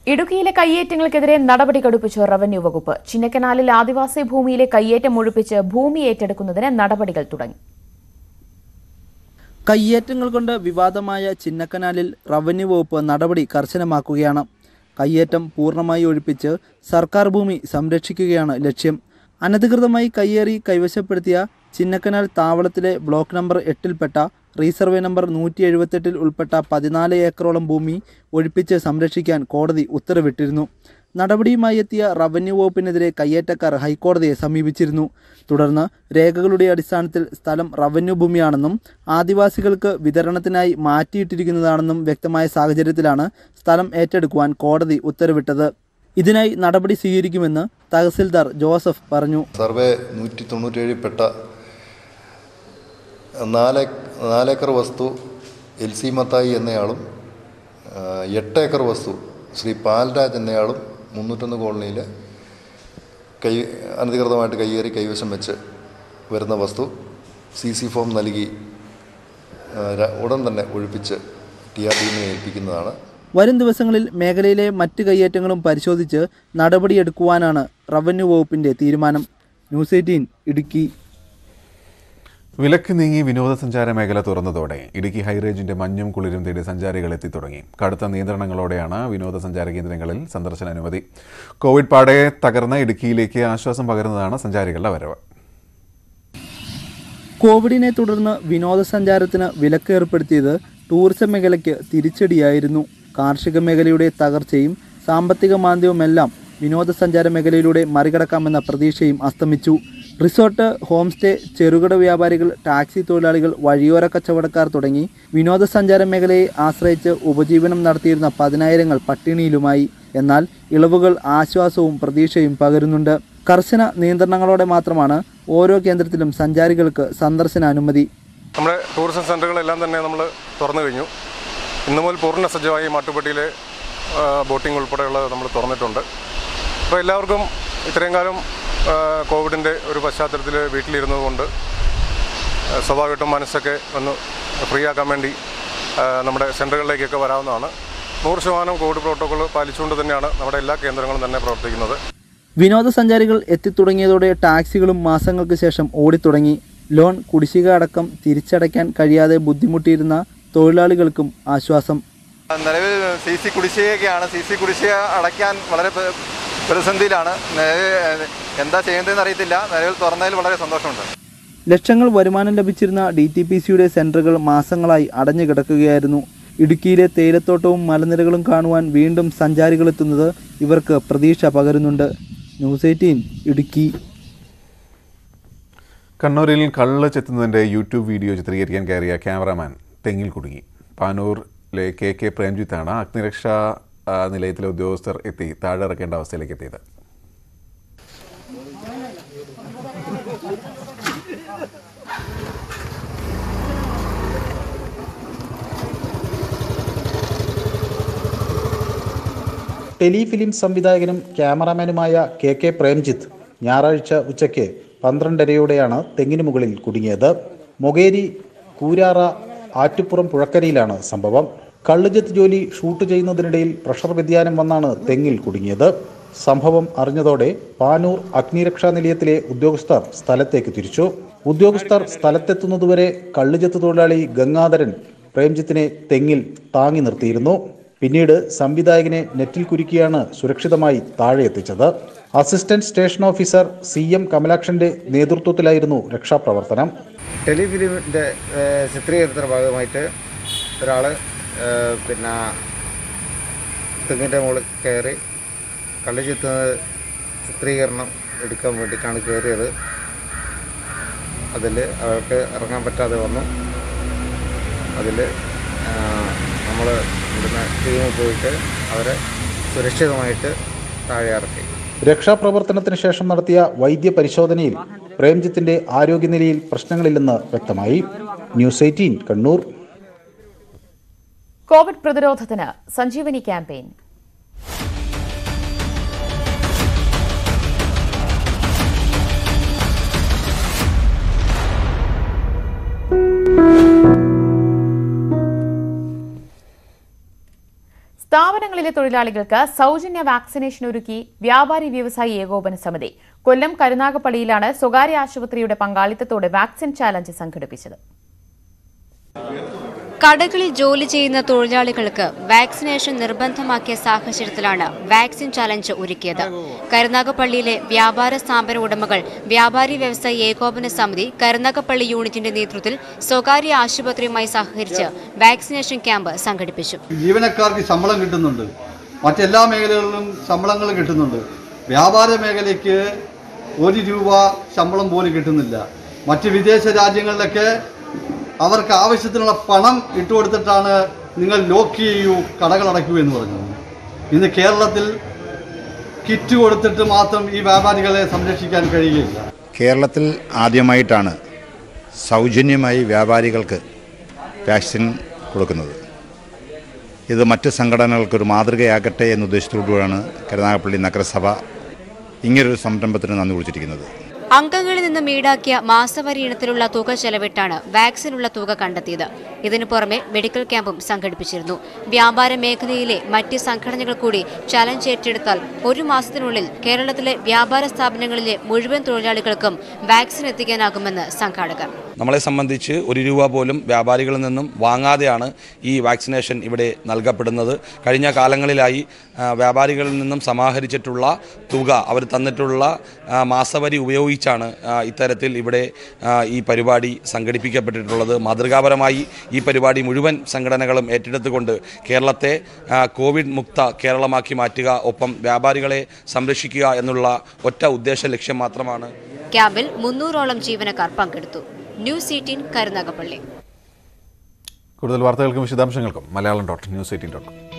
ഇടുക്കിയിലെ കയ്യേറ്റങ്ങൾക്കെതിരെ നടപടി കടുപ്പിച്ചു റവന്യൂ വകുപ്പ്. ചിന്നക്കനാലിൽ ആദിവാസി ഭൂമിയിലെ കയ്യേറ്റം ഒഴിപ്പിച്ച് ഭൂമി ഏറ്റെടുക്കുന്നതിന് നടപടികൾ തുടങ്ങി. കയ്യേറ്റങ്ങൾ കൊണ്ട് വിവാദമായ ചിന്നക്കനാലിൽ റവന്യൂ വകുപ്പ് നടപടി കർശനമാക്കുകയാണ്. കയ്യേറ്റം പൂർണ്ണമായി ഒഴിപ്പിച്ച് സർക്കാർ ഭൂമി സംരക്ഷിക്കുകയാണ് ലക്ഷ്യം. അനധികൃതമായി കയ്യേറി കൈവശപ്പെടുത്തിയ ചിന്നക്കനാൽ താവളത്തിലെ ബ്ലോക്ക് നമ്പർ 8-ൽപ്പെട്ട റീസർവേ നമ്പർ 178-ൽ ഉൾപ്പെട്ട 14 ഏക്കറോളം ഭൂമി ഒഴിപ്പിച്ച് സംരക്ഷിക്കാൻ കോടതി ഉത്തരവിട്ടിരുന്നു. നടപടിയുമായി എത്തിയ റവന്യൂ വകുപ്പിനെതിരെ കയ്യേറ്റക്കാർ ഹൈക്കോടതിയെ സമീപിച്ചിരുന്നു. തുടർന്ന് രേഖകളുടെ അടിസ്ഥാനത്തിൽ സ്ഥലം റവന്യൂ ഭൂമിയാണെന്നും ആദിവാസികൾക്ക് വിതരണത്തിനായി മാറ്റിയിട്ടിരിക്കുന്നതാണെന്നും വ്യക്തമായ സാഹചര്യത്തിലാണ് സ്ഥലം ഏറ്റെടുക്കുവാൻ കോടതി ഉത്തരവിട്ടത്. ഇതിനായി നടപടി സ്വീകരിക്കുമെന്ന് തഹസിൽദാർ ജോസഫ് പറഞ്ഞു. സർവേ 197-ൽപ്പെട്ട 4 ഏക്കർ വസ്തു LC മത്തായി എന്നയാളും 8 ഏക്കർ വസ്തു ശ്രീ പാൽരാജ് എന്നയാളും 301 കോളനിയിൽ അനധികൃതമായിട്ട് കയ്യേറി കൈവശം വെച്ച് വരുന്ന വസ്തു CC ഫോം നൽകി ഉടൻ തന്നെ ഒഴിപ്പിച്ച് TRDനെ ഏൽപ്പിക്കുന്നതാണ്. വരും ദിവസങ്ങളിൽ മേഖലയിലെ മറ്റ് കയ്യേറ്റങ്ങളും പരിശോധിച്ച് നടപടിയെടുക്കുവാനാണ് റവന്യൂ വകുപ്പിന്റെ തീരുമാനം. ന്യൂസ് 18 ഇടുക്കി. വിലക്ക് നീങ്ങി വിനോദസഞ്ചാര മേഖല തുറന്നതോടെ ഇടുക്കി ഹൈറേഞ്ചിന്റെ മഞ്ഞും കുളിരും തേടി സഞ്ചാരികൾ എത്തിത്തുടങ്ങി. കടുത്ത നിയന്ത്രണങ്ങളോടെയാണ് വിനോദസഞ്ചാര കേന്ദ്രങ്ങളിൽ സന്ദർശനാനുമതി. കോവിഡ് പാടെ തകർന്ന ഇടുക്കിയിലേക്ക് ആശ്വാസം പകരുന്നതാണ് സഞ്ചാരികളുടെ വരവ്. കോവിഡിനെ തുടർന്ന് വിനോദസഞ്ചാരത്തിന് വിലക്ക് ഏർപ്പെടുത്തിയത് ടൂറിസം മേഖലയ്ക്ക് തിരിച്ചടിയായിരുന്നു. കാർഷിക മേഖലയുടെ തകർച്ചയും സാമ്പത്തിക മാന്ദ്യവുമെല്ലാം വിനോദസഞ്ചാര മേഖലയിലൂടെ മറികടക്കാമെന്ന പ്രതീക്ഷയും അസ്തമിച്ചു. റിസോർട്ട്, ഹോം സ്റ്റേ, ചെറുകിട വ്യാപാരികൾ, ടാക്സി തൊഴിലാളികൾ, വഴിയോര കച്ചവടക്കാർ തുടങ്ങി വിനോദസഞ്ചാര മേഖലയെ ആശ്രയിച്ച് ഉപജീവനം നടത്തിയിരുന്ന 10,000 പട്ടിണിയിലുമായി. എന്നാൽ ഇളവുകൾ ആശ്വാസവും പ്രതീക്ഷയും പകരുന്നുണ്ട്. കർശന നിയന്ത്രണങ്ങളോടെ മാത്രമാണ് ഓരോ കേന്ദ്രത്തിലും സഞ്ചാരികൾക്ക് സന്ദർശനാനുമതി. നമ്മുടെ ടൂറിസം സെൻ്ററുകളെല്ലാം തന്നെ നമ്മൾ തുറന്നു കഴിഞ്ഞു. ഇന്നു മുതൽ പൂർണ്ണ സജ്ജമായി മാട്ടുപ്പെട്ടിയിലെ ബോട്ടിംഗ് ഉൾപ്പെടെയുള്ളത് നമ്മൾ തുറന്നിട്ടുണ്ട്. അപ്പോൾ എല്ലാവർക്കും ഇത്രയും കാലം കോവിഡിൻ്റെ ഒരു പശ്ചാത്തലത്തിൽ വീട്ടിലിരുന്നതുകൊണ്ട് സ്വാഭാവികമായിട്ടും മനസ്സൊക്കെ ഒന്ന് ഫ്രീ ആക്കാൻ വേണ്ടി നമ്മുടെ സെൻ്ററുകളിലേക്കൊക്കെ വരാവുന്നതാണ്. 100% കോവിഡ് പ്രോട്ടോക്കോൾ പാലിച്ചുകൊണ്ട് തന്നെയാണ് നമ്മുടെ എല്ലാ കേന്ദ്രങ്ങളും തന്നെ പ്രവർത്തിക്കുന്നത്. വിനോദസഞ്ചാരികൾ എത്തിത്തുടങ്ങിയതോടെ ടാക്സികളും മാസങ്ങൾക്ക് ശേഷം ഓടിത്തുടങ്ങി. ലോൺ കുടിശ്ശിക അടക്കം തിരിച്ചടയ്ക്കാൻ കഴിയാതെ ബുദ്ധിമുട്ടിയിരുന്ന തൊഴിലാളികൾക്കും ആശ്വാസം. നിലവിൽ CC കുടിശ്ശികയൊക്കെയാണ്. CC കുടിശ്ശിക അടയ്ക്കാൻ വളരെ പ്രതിസന്ധിയിലാണ്. എന്താ ചെയ്യുന്നതെന്ന് അറിയത്തില്ല. നിലവിൽ തുറന്നതിൽ വളരെ സന്തോഷമുണ്ട്. ലക്ഷങ്ങൾ വരുമാനം ലഭിച്ചിരുന്ന DTPCയുടെ സെന്ററുകൾ മാസങ്ങളായി അടഞ്ഞു കിടക്കുകയായിരുന്നു. ഇടുക്കിയിലെ തേയിലത്തോട്ടവും മലനിരകളും കാണുവാൻ വീണ്ടും സഞ്ചാരികളെത്തുന്നത് ഇവർക്ക് പ്രതീക്ഷ പകരുന്നുണ്ട്. ന്യൂസ് 18 ഇടുക്കി. കണ്ണൂരിൽ കള്ള് ചെത്തുന്നതിൻ്റെ യൂട്യൂബ് വീഡിയോ ചിത്രീകരിക്കാൻ കയറിയ ക്യാമറാമാൻ തെങ്ങിൽ കുടുങ്ങി. പാനൂരിലെ KK പ്രേംജിത്താണ് അഗ്നിരക്ഷാ നിലയത്തിലെ ഉദ്യോഗസ്ഥർ എത്തി താഴെ ഇറക്കേണ്ട അവസ്ഥയിലേക്ക് എത്തിയത്. ടെലിഫിലിം സംവിധായകനും ക്യാമറാമാനുമായ KK പ്രേംജിത്ത് ഞായറാഴ്ച ഉച്ചയ്ക്ക് 12:30യോടെയാണ് തെങ്ങിന് മുകളിൽ കുടുങ്ങിയത്. മൊകേരി കൂരാറ ആറ്റുപുറം പുഴക്കരയിലാണ് സംഭവം. കള്ളുജത്ത് ജോലി ഷൂട്ട് ചെയ്യുന്നതിനിടയിൽ പ്രഷർ വ്യതിയാനം വന്നാണ് തെങ്ങിൽ കുടുങ്ങിയത്. സംഭവം അറിഞ്ഞതോടെ പാനൂർ അഗ്നിരക്ഷാ നിലയത്തിലെ ഉദ്യോഗസ്ഥർ സ്ഥലത്തേക്ക് തിരിച്ചു. ഉദ്യോഗസ്ഥർ സ്ഥലത്തെത്തുന്നതുവരെ കള്ളുജത്ത് തൊഴിലാളി ഗംഗാധരൻ പ്രേംജിത്തിനെ തെങ്ങിൽ താങ്ങി നിർത്തിയിരുന്നു. പിന്നീട് സംവിധായകനെ നെറ്റിൽ കുരുക്കിയാണ് സുരക്ഷിതമായി താഴെ എത്തിച്ചത്. അസിസ്റ്റന്റ് സ്റ്റേഷൻ ഓഫീസർ CM കമലാക്ഷന്റെ നേതൃത്വത്തിലായിരുന്നു രക്ഷാപ്രവർത്തനം. ടെലിഫിലിമിൻ്റെ ചിത്രീകരണത്തിൻ്റെ ഭാഗമായിട്ട് ഒരാൾ തെങ്ങിൻ്റെ മുകളിൽ കയറി കള്ള് ചെത്തുന്നത് ചിത്രീകരണം എടുക്കാൻ വേണ്ടിയിട്ടാണ് കയറിയത്. അതിൽ അവർക്ക് ഇറങ്ങാൻ പറ്റാതെ വന്നു. അതിൽ നമ്മൾ ഇവിടുന്ന് ടീം പോയിട്ട് അവരെ സുരക്ഷിതമായിട്ട് താഴെ ഇറക്കി. രക്ഷാപ്രവർത്തനത്തിന് ശേഷം നടത്തിയ വൈദ്യ പരിശോധനയിൽ പ്രേംജിത്തിന്റെ ആരോഗ്യനിലയിൽ പ്രശ്നങ്ങളില്ലെന്ന് വ്യക്തമായി. ന്യൂസ് 18 കണ്ണൂർ. കോവിഡ് പ്രതിരോധത്തിന് സഞ്ജീവനി ക്യാമ്പയിൻ. സ്ഥാപനങ്ങളിലെ തൊഴിലാളികൾക്ക് സൗജന്യ വാക്സിനേഷൻ ഒരുക്കി വ്യാപാരി വ്യവസായി ഏകോപന സമിതി. കൊല്ലം കരുനാഗപ്പള്ളിയിലാണ് സ്വകാര്യ ആശുപത്രിയുടെ പങ്കാളിത്തത്തോടെ വാക്സിൻ ചാലഞ്ച് സംഘടിപ്പിച്ചത്. കടകളിൽ ജോലി ചെയ്യുന്ന തൊഴിലാളികൾക്ക് വാക്സിനേഷൻ നിർബന്ധമാക്കിയ സാഹചര്യത്തിലാണ് വാക്സിൻ ചാലഞ്ച് ഒരുക്കിയത്. കരുനാഗപ്പള്ളിയിലെ വ്യാപാര സ്ഥാപന ഉടമകൾ വ്യാപാരി വ്യവസായി ഏകോപന സമിതി കരുനാഗപ്പള്ളി യൂണിറ്റിന്റെ നേതൃത്വത്തിൽ സ്വകാര്യ ആശുപത്രിയുമായി സഹകരിച്ച് വാക്സിനേഷൻ ക്യാമ്പ് സംഘടിപ്പിച്ചു. ജീവനക്കാർക്ക് ശമ്പളം കിട്ടുന്നുണ്ട്, മറ്റെല്ലാ മേഖലകളിലും ശമ്പളങ്ങൾ കിട്ടുന്നുണ്ട്. വ്യാപാര മേഖലയ്ക്ക് ₹1 ശമ്പളം പോലും കിട്ടുന്നില്ല. മറ്റ് വിദേശ രാജ്യങ്ങളിലൊക്കെ അവർക്ക് ആവശ്യത്തിനുള്ള പണം ഇട്ടുകൊടുത്തിട്ടാണ് നിങ്ങൾ ലോക്ക് ചെയ്യൂ, കടകളടയ്ക്കൂ എന്ന് പറഞ്ഞത്. ഇന്ന് കേരളത്തിൽ കിറ്റ് കൊടുത്തിട്ട് മാത്രം ഈ വ്യാപാരികളെ സംരക്ഷിക്കാൻ കഴിയുകയില്ല. കേരളത്തിൽ ആദ്യമായിട്ടാണ് സൗജന്യമായി വ്യാപാരികൾക്ക് വാക്സിൻ കൊടുക്കുന്നത്. ഇത് മറ്റ് സംഘടനകൾക്കൊരു മാതൃകയാകട്ടെ എന്ന ഉദ്ദേശത്തോടുകൂടിയാണ് കരുനാഗപ്പള്ളി നഗരസഭ ഇങ്ങനൊരു സംരംഭത്തിന് നന്ദി കുറിച്ചിരിക്കുന്നത്. അംഗങ്ങളിൽ നിന്നും ഈടാക്കിയ മാസവരി ഇനത്തിലുള്ള തുക ചെലവിട്ടാണ് വാക്സിനുള്ള തുക കണ്ടെത്തിയത്. ഇതിനു പുറമെ മെഡിക്കൽ ക്യാമ്പും സംഘടിപ്പിച്ചിരുന്നു. വ്യാപാര മേഖലയിലെ മറ്റ് സംഘടനകൾ കൂടി ചലഞ്ച് ഏറ്റെടുത്താൽ 1 മാസത്തിനുള്ളിൽ കേരളത്തിലെ വ്യാപാര സ്ഥാപനങ്ങളിലെ മുഴുവൻ തൊഴിലാളികൾക്കും വാക്സിൻ എത്തിക്കാനാകുമെന്ന് സംഘാടകർ. നമ്മളെ സംബന്ധിച്ച് ₹1 പോലും വ്യാപാരികളിൽ നിന്നും വാങ്ങാതെയാണ് ഈ വാക്സിനേഷൻ ഇവിടെ നൽകപ്പെടുന്നത്. കഴിഞ്ഞ കാലങ്ങളിലായി വ്യാപാരികളിൽ നിന്നും സമാഹരിച്ചിട്ടുള്ള തുക, അവർ തന്നിട്ടുള്ള മാസവരി ഉപയോഗിച്ചാണ് ഇത്തരത്തിൽ ഇവിടെ ഈ പരിപാടി സംഘടിപ്പിക്കപ്പെട്ടിട്ടുള്ളത്. മാതൃകാപരമായി ഈ പരിപാടി മുഴുവൻ സംഘടനകളും ഏറ്റെടുത്തുകൊണ്ട് കേരളത്തെ കോവിഡ് മുക്ത കേരളമാക്കി മാറ്റുക, ഒപ്പം വ്യാപാരികളെ സംരക്ഷിക്കുക എന്നുള്ള ഒറ്റ ഉദ്ദേശ ലക്ഷ്യം മാത്രമാണ്. ക്യാമ്പിൽ 300ഓളം ജീവനക്കാർ പങ്കെടുത്തു. ന്യൂസ് 18 കരുനാഗപ്പള്ളി. കൂടുതൽ വാർത്തകൾക്കും വിശദാംശങ്ങൾക്കും മലയാളം.news18.com